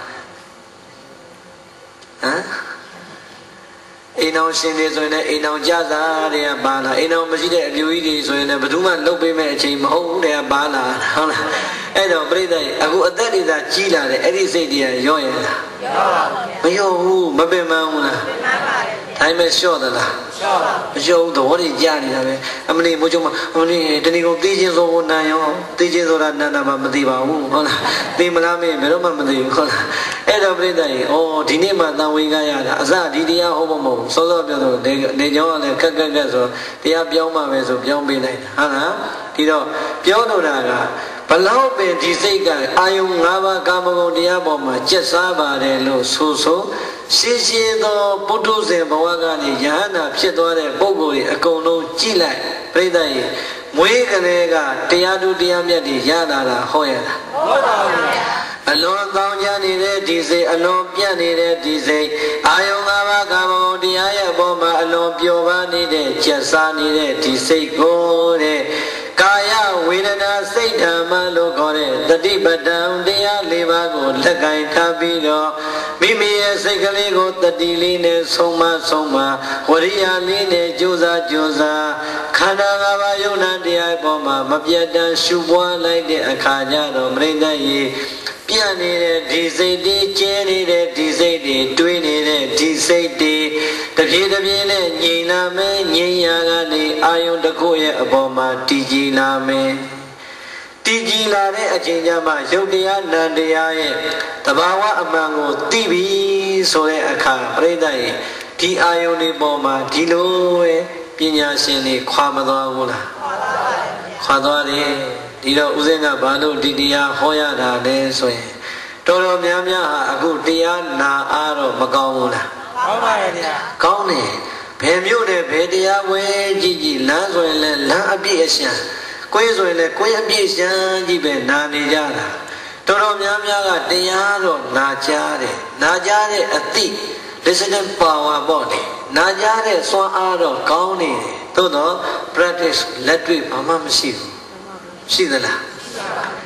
ဟမ်အိမ်အောင်ရှင်တွေဆိုရင်လည်းအိမ်အောင်ကြစားတွေကပါလာအိမ်အောင်မရှိတဲ့အပြူကြီးတွေဆိုရင်လည်းဘယ်သူမှလုပ်ပေးမဲ့အချိန်မဟုတ်ဘူးတဲ့ပါလာဟုတ်လားအဲ့တော့ပြိဿကြီးအခုအသက်တွေသာကြီးလာတယ်အဲ့ဒီစိတ်တွေကရော့ရလားရော့ပါဘူးမရော့ဘူးမပင်ပန်းဘူးလားပင်ပန်းပါတယ်ဒါပေမဲ့လျှော့သလားလျှော့ပါမလျှော့ဘူးသဘောတွေကြားနေတာပဲအမလေးမိုးချုံမအမလေးတဏီကိုသိချင်းဆိုနန်ရောသိချင်းဆိုတာနန်တာမှမသိပါဘူးဟုတ်လားသိမလားမင်းဘယ်တော့မှမသိဘူးဟုတ်လားအဲ့တော့ပြိဿကြီးဩဒီနေ့မှတန်ဝေကရတာအစဒီတရားဟုတ်မဟုတ်စောစောပြောတော့နေကြောင်းကလည်းခက်ဆိုတရားပြောင်းမှပဲဆိုပြောင်းပေးလိုက်တာဟုတ်လားဒီတော့ပြောတော့တာကဘလောက်ပင်ဒီစိတ်ကအာယုံ၅ပါးကာမဂုဏ်တရားပေါ်မှာကျက်စားပါတယ်လို့ဆိုရှင်းရှင်းသောပုထုဇဉ်ဘဝကနေယဟန္တာဖြစ်သွားတဲ့ပုဂ္ဂိုလ်တွေအကုန်လုံးကြည့်လိုက်ပြိဿကြီးမွေးကလေးကတရားသူတရားမြတ်တွေရလာတာဟောရတာဟုတ်ပါဘူးအလွန်ကောင်းကြနေတဲ့ဒီစိတ်အလွန်ပြတ်နေတဲ့ဒီစိတ်အာယုံ၅ပါးကာမဂုဏ်တရားရဲ့အပေါ်မှာအလွန်ပျော်ပါနေတဲ့ကျက်စားနေတဲ့ဒီစိတ်ကိုတဲ့ကာယဝေဒနာစိတ်ဓမ္မလို့ခေါ်တဲ့တတိပဒံတရား၄ပါးကိုလက်ကင်ထားပြီးတော့မိမိရဲ့စိတ်ကလေးကိုတတိလေးနဲ့ဆုံးမဝရိယလေးနဲ့ကြိုးစားခန္ဓာ၅ပါးယုံနာတရားပေါ်မှာမပြတ်တမ်းရှုပွားလိုက်တဲ့အခါကျတော့ပြိဿကြီးပြတ်နေတဲ့ဒီစိတ်တွေကျဲနေတဲ့ဒီစိတ်တွေတွေးနေတဲ့ဒီစိတ်တွေတပြေးနဲ့ငြိမ်လာမယ်ငြိမ်ရာကနေအာယုန်တစ်ခုရဲ့အပေါ်မှာတည်ကြည်လာမယ်တည်ကြည်လာတဲ့အချိန်ကျမှယုတ်တရားနံတရားရဲ့သဘာဝအမှန်ကိုသိပြီဆိုတဲ့အခါပြိဿရဲ့ဒီအာယုန်တွေပေါ်မှာဒီလိုပဲပညာရှင်တွေခွာမသွားဘူးလားခွာသွားတယ်ဒီတော့ဦးဇင်းကဘာလို့ဒီတရားဟောရတာလဲဆိုရင်တော်တော်များများဟာအခုတရားနာအားတော့မကောင်းဘူးလားကောင်းပါရဲ့ဗျာကောင်းတယ်ဘယ်မျိုးနဲ့ဘယ်တရားဝဲကြည့်လမ်းဆိုရင်လည်းလမ်းအပြည့်အရှံကိုယ်ဆိုရင်လည်းကိုယ်အပြည့်ရှံကြီးပဲနာနေကြတာတော်တော်များများကတရားတော့နာကြားတယ်နာကြားတဲ့အသိ listening power ပေါ့လေနာကြားတဲ့စွမ်းအားတော့ကောင်းနေတယ်သို့တော့ practice လက်တွေ့ဘာမှမရှိဘူးရှိသလား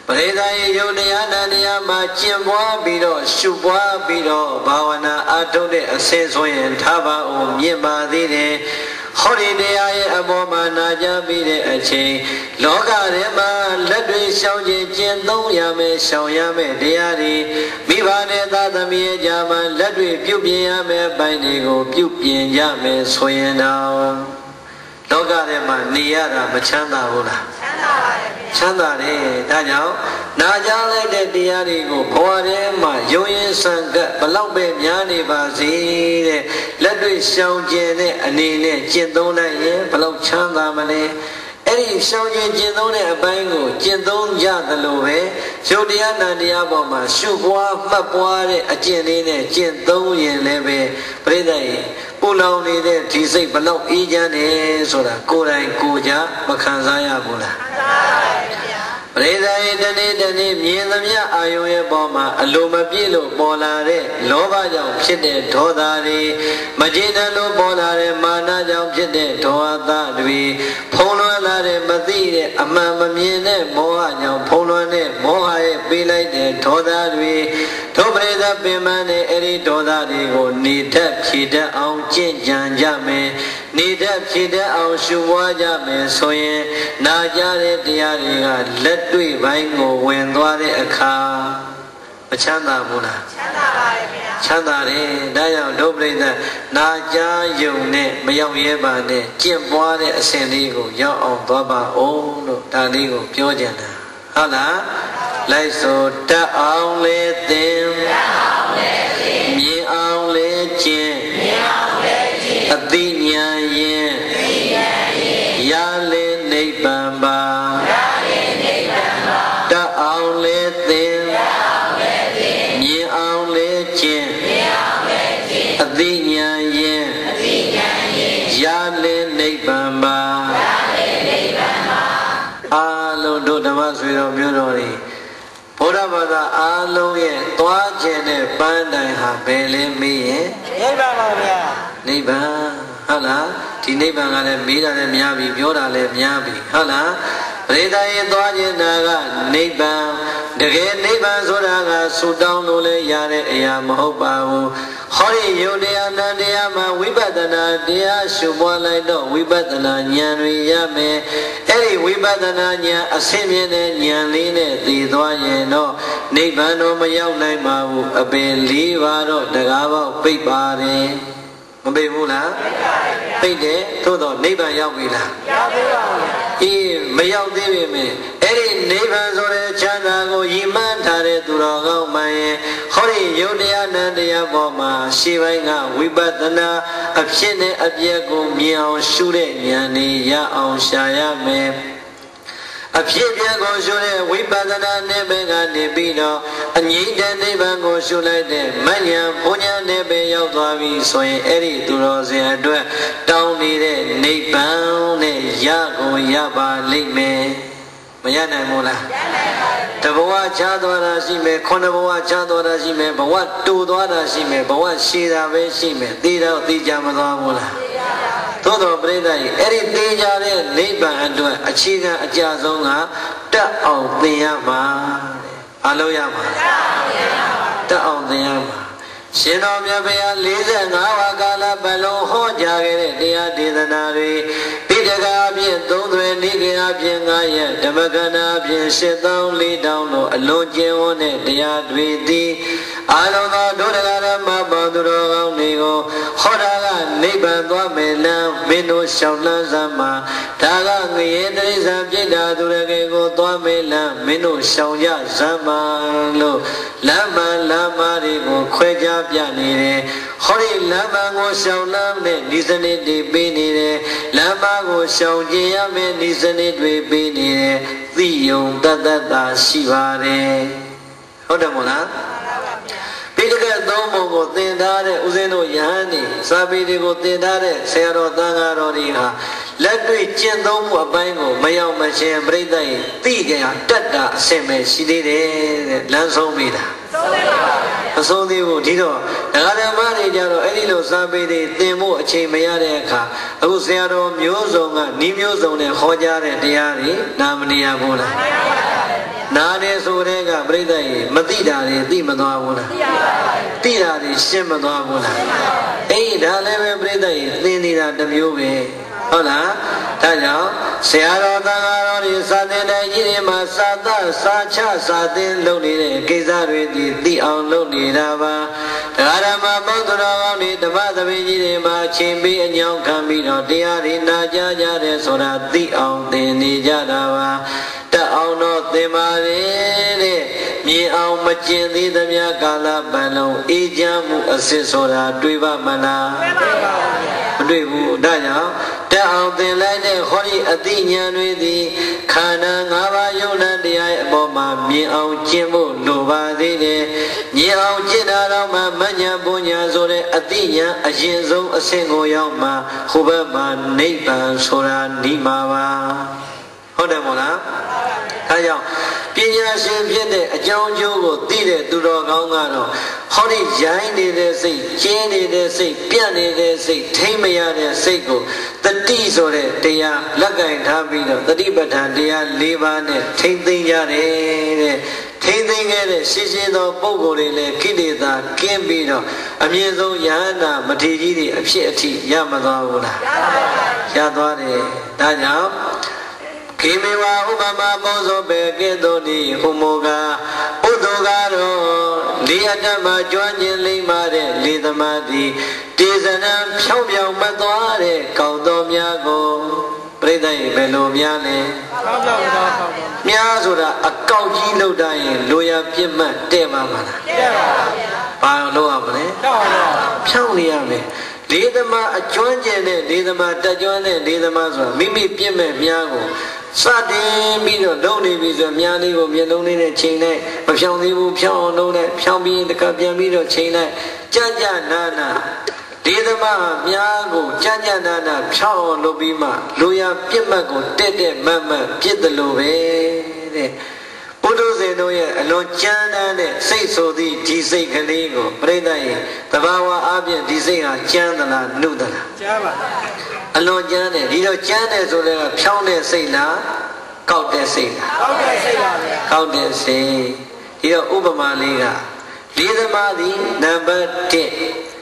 ပရိသတ်ယုတ်တရားနာတရားမှာကျင့်ပွားပြီးတော့ရှုပွားပြီးတော့ဘာဝနာအားထုတ်တဲ့အဆင့်ဆိုရင်ထားပါဦးမြင့်ပါသေးတယ်ဟောဒီတရားရဲ့အပေါ်မှာနာကြားပြီးတဲ့အချိန်လောကထဲမှာလက်တွေရှောင်ခြင်းကျင့်သုံးရမယ်ရှောင်ရမယ်တရားတွေမိဘနဲ့သားသမီးရဲ့ကြားမှာလက်တွေပြုပြင်ရမယ်ပိုင်းတွေကိုပြုပြင်ရမယ်ဆိုရင်တော့လောကထဲမှာနေရတာမချမ်းသာဘူးလားချမ်းသာတယ်ဒါကြောင့်နာကြားလိုက်တဲ့တရားတွေကိုဘဝထဲမှာယုံရင်စံကပ်ဘလောက်ပဲများနေပါစေတဲ့လက်တွေ့ရှောင်ကျင်တဲ့အနေနဲ့ကျင့်သုံးလိုက်ရင်ဘလောက်ချမ်းသာမလဲအဲ့ဒီရှောင်ကျင်ကျင့်သုံးတဲ့အပိုင်းကိုကျင့်သုံးကြသလိုပဲယုတ်တရားနာတရားပေါ်မှာရှုပွားမှတ်ပွားတဲ့အကျင့်လေးနဲ့ကျင့်သုံးရင်လည်းပဲပြိဿရဲ့ပူလောင်နေတဲ့ဒီစိတ်ဘလောက်အေးချမ်းနေဆိုတာကိုယ်တိုင်ကိုယ်ကြမခံစားရဘူးလားပရိသတ်ရဲ့တနေ့တနေ့မြင်သမျှအာယုံရဲ့ပေါ်မှာအလိုမပြည့်လို့ပေါ်လာတဲ့လောဘကြောင့်ဖြစ်တဲ့ဒေါသတွေမကျေနပ်လို့ပေါ်လာတဲ့မာနကြောင့်ဖြစ်တဲ့ဒေါသတွေဖုံးလွှမ်းလာတဲ့မသိတဲ့အမှန်မမြင်တဲ့မောဟကြောင့်ဖုံးလွှမ်းတဲ့မောဟရဲ့ပေးလိုက်တဲ့ဒေါသတွေတို့ပရိသတ်ပင်ပန်းတဲ့အဲ့ဒီဒေါသတွေကိုနေတတ်ဖြေတတ်အောင်ကြင်ကြံကြမယ်နေတတ်ဖြေတတ်အောင်ရှုပွားကြမယ်ဆိုရင်နာကြတဲ့တရားတွေကလက်တွေ့ပိုင်းကိုဝင်သွားတဲ့အခါမချမ်းသာဘူးလားချမ်းသာပါတယ်ခင်ဗျာချမ်းသာတယ်ဒါကြောင့်ဒုပရိသတ်နာကြားယုံနဲ့မရောက်ရဲပါနဲ့ကျင့်ပွားတဲ့အစဉ်လေးကိုရောက်အောင်သွားပါအောင်လို့ဒါလေးကိုပြောကြတာဟုတ်လားလိုက်ဆိုတတ်အောင်လေသင်မြင်အောင်လေကျင့်အသိဉာဏ်ရင်ရလေနိဗ္ဗာန်ပါတတ်အောင်လေသင်မြင်အောင်လေကျင့်အသိဉာဏ်ရင်ရလေနိဗ္ဗာန်ပါအားလုံးတို့ဓမ္မဆွေတော်မျိုးတော်တွေဘုရားဘာသာအားလုံးရဲ့သွားခြင်းနဲ့ပန်းတိုင်ဟာဘယ်လဲမေးရင်နိဗ္ဗာန်ပါဗျာနိဗ္ဗာန်ဟုတ်လားဒီနိဗ္ဗာန်ကလည်းမေးတာလည်းများပြီပြောတာလည်းများပြီဟုတ်လားပရိသတ်ရဲ့သွားခြင်းတာကနိဗ္ဗာန်တကယ်နိဗ္ဗာန်ဆိုတာကဆူတောင်းလို့လည်းရတဲ့အရာမဟုတ်ပါဘူးဟောဒီယုတ်တရားနာတရားမှာဝိပဿနာတရားရှုပွားလိုက်တော့ဝိပဿနာဉာဏ်တွေရမယ်အဲ့ဒီဝိပဿနာဉာဏ်အဆင့်မြင့်တဲ့ဉာဏ်လေးနဲ့သိသွားရင်တော့နိဗ္ဗာန်တော့မရောက်နိုင်ပါဘူးအပင်၄ပါးတော့တကားပေါက်ပိတ်ပါတယ်မပိတ်ဘူးလားပိတ်တယ်သို့တော့နိဗ္ဗာန်ရောက်ပြီလားရောက်ပြီပါဘူးအေးမရောက်သေးပေမဲ့အဲ့ဒီနိဗ္ဗာန်ဆိုတဲ့ချမ်းသာကိုရည်မှန်းထားတဲ့သူတော်ကောင်းမှရင်ဟောဒီယုတ်တရားနံတရားပေါ်မှာရှေးပိုင်းကဝိပဿနာအဖြစ်နဲ့အပျက်ကိုမြင်အောင်ရှုတဲ့ဉာဏ်နဲ့ရအောင်ရှာရမယ်အဖြစ်ပြကိုရှုတဲ့ဝိပဿနာနဲ့ပဲကနေပြီးတော့အငြိမ့်တဲ့နိဗ္ဗာန်ကိုရှုလိုက်တဲ့မဉ္ဇဉ်ဘုံညာနဲ့ပဲရောက်သွားပြီဆိုရင်အဲ့ဒီသူတော်စင်အတွက်တောင်းနေတဲ့နိဗ္ဗာန်နဲ့ရကိုရပါလိမ့်မယ်မရနိုင်ဘူးလားရနိုင်ပါဘူးတဘဝချားသွားတာရှိမယ်ခုနှစ်ဘဝချားသွားတာရှိမယ်ဘဝတူသွားတာရှိမယ်ဘဝရှည်တာပဲရှိမယ်သိတော့သိကြမသွားဘူးလားသို့တော်ပြိဿကြီးအဲ့ဒီသိကြတဲ့နိဗ္ဗာန်အတွက်အခြေခံအကြဆုံးကတက်အောင်သင်ရမှာအလုပ်ရမှာတက်အောင်သင်ရမှာရှင်တော်မြတ်ဘုရား45ဝါကာလပတ်လုံးဟောကြားခဲ့တဲ့တရားဒေသနာတွေပိဋကအပြင်3သွေနိကေအပြင်9ရက်ဓမ္မကဏအပြင်84,000လို့အလွန်ကျင့်ဝန်းတဲ့တရားတွေသည်အာလုံးသောဒုဒကရမပေါင်းသူတော်ကောင်းတွေကိုဟောတာကနိဗ္ဗာန်သွားမယ်လမ်းမင်းတို့ရှောင်လန်းစမ်းမှာဒါကငရေတိရစ္ဆာန်ပြိတ္တာသူရကေကိုသွားမယ်လမ်းမင်းတို့ရှောင်ကြစမ်းမှာလို့လမ်းမတွေကိုခွဲခြားပြနေတယ်ဟောဒီလမ်းမကိုရှောင်လမ်းနဲ့ဒီစနစ်တွေပေးနေတယ်လမ်းမကိုရှောင်ကျင်ရမယ်ဒီစနစ်တွေပေးနေတယ်သိယုံတတ်တာရှိပါတယ်ဟုတ်တယ်မို့လားပိဋကတ်သုံးပုံကိုသင်ထားတဲ့ဦးဇင်းတို့ယဟန်နေစာပေတွေကိုသင်ထားတဲ့ဆရာတော်သံဃာတော်တွေဟာလက်တွေ့ကျင့်သုံးမှုအပိုင်းကိုမရောက်မချင်းပြိဿရဲ့သိကြရတတ်တာအစင်ပဲရှိသေးတယ်တဲ့လမ်းဆုံးပြီလားဆုံးသေးပါဘူးအဆုံးသေးဘူးဒီတော့ဒကာဓမ္မတွေကြတော့အဲ့ဒီလိုစာပေတွေသင်ဖို့အချိန်မရတဲ့အခါအခုဆရာတော်မျိုးစုံကဤမျိုးစုံနဲ့ဟောကြားတဲ့တရားတွေနာမနေရဘူးလားနာတယ်ဆိုတဲ့ကပြိဿရေမသိတာတွေသိမသွားဘူးလားသိတာတွေရှင်းမသွားဘူးလားအေးဒါလည်းပဲပြိဿရေသင်နေတာတစ်မျိုးပဲဟုတ်လားဒါကြောင့်ဆရာတော်သံဃာတော်တွေစာသင်တိုင်းကြီးတွေမှာစာသစာချစာသင်လုပ်နေတဲ့ကိစ္စတွေဒီသိအောင်လုပ်နေတာပါတရားဓမ္မဘုဒ္ဓတော်ကောင်းတွေဓမ္မသဘင်ကြီးတွေမှာချိန်ပြီးအညောင်းခံပြီးတော့တရားတွေနာကြားကြတယ်ဆိုတာသိအောင်သင်နေကြတာပါတတ်အောင်တော့သင်ပါလေတဲ့မြင်အောင်မကျင်သေးသမျှကာလပတ်လုံးအေးချမ်းမှုအစစ်ဆိုတာတွေ့ပါမလားမတွေ့ဘူးဒါကြောင့်တက်အောင်သင်လိုက်တဲ့ဟောဒီအသိဉာဏ်တွေသည်ခန္ဓာ၅ပါးယုံနာတရားရဲ့အပေါ်မှာမြင်အောင်ကျင့်ဖို့လိုပါသေးတယ်မြင်အောင်ကျင့်တာတော့မှမဉ္ဇဉ်ပူညာဆိုတဲ့အသိဉာဏ်အရင်ဆုံးအဆင့်ကိုရောက်မှဟိုဘက်မှာနိဗ္ဗာန်ဆိုတာနိမှာပါဟုတ်တယ်မို့လားဒါကြောင့်ပညာရှင်ဖြစ်တဲ့အကြောင်းအကျိုးကိုသိတဲ့သူတော်ကောင်းကတော့ဟောဒီရိုင်းနေတဲ့စိတ်ကျင်းနေတဲ့စိတ်ပြတ်နေတဲ့စိတ်ထိမ့်မရတဲ့စိတ်ကိုတတိဆိုတဲ့တရားလက်ကင်ထားပြီးတော့တတိပဋ္ဌာန်တရား၄ပါးနဲ့ထိမ့်သိမ်းကြတယ်တဲ့ထိမ့်သိမ်းခဲ့တဲ့ရှင်းရှင်းသောပုဂ္ဂိုလ်တွေလည်းကိလေသာကင်းပြီးတော့အမြင့်ဆုံးယဟန္တာမထေရကြီးတွေအဖြစ်အထိရမသွားဘူးလားရသွားတယ်ဒါကြောင့်ကိမေဝဥပမာဘောဇောပေကေတောနိဟူမောကဥဒ္ဒကာရောလေးအတ္တမှာကျွမ်းကျင်လိမ့်မာတဲ့လေသမားသည်တေဇနံဖြောင်းပြောင်မသွားတဲ့ကောင်းတော်များကိုပြိဿရေဘယ်လိုများလဲများဆိုတာအကောက်ကြီးလှုပ်တိုင်းလိုရပြစ်မှတ်တဲ့ပါမလားတဲ့ပါဘာလို့ရမလဲဖြောင်းနေရမယ်လေသမားအကျွမ်းကျင်တဲ့လေသမားတက်ကျွမ်းတဲ့လေသမားဆိုတာမိမိပြစ်မဲ့များကိုစတင်ပြီးတော့လုံနေပြီဆိုမြားလေးကိုမျက်လုံးလေးနဲ့ချိန်လိုက်မဖြောင်းသေးဘူးဖြောင်းအောင်လုပ်လိုက်ဖြောင်းပြီးတခါပြန်ပြီးတော့ချိန်လိုက်ကြံ့ကြံ့နာနာဒီသမားမြားကိုကြံ့ကြံ့နာနာဖြောင်းအောင်လုပ်ပြီးမှလူရပြစ်မှတ်ကိုတက်တက်မတ်မတ်ပြစ်တယ်လို့ပဲတဲ့ဘုဒ္ဓဇင်တို့ရဲ့အလွန်ကြမ်းတမ်းတဲ့စိတ်ဆိုသည့်ဒီစိတ်ကလေးကိုပြိဿရေတဘာဝအပြင်ဒီစိတ်ဟာကြမ်းသလားနှုတ်သလားကြမ်းပါအလွန်ကြမ်းတယ်ဒီတော့ကြမ်းတယ်ဆိုလည်းဖြောင်းတဲ့စိတ်လားကောက်တဲ့စိတ်လားကောက်တဲ့စိတ်ပါဗျာကောက်တဲ့စိတ်ဒီတော့ဥပမာလေးကလေးသမားသည်နံပါတ်1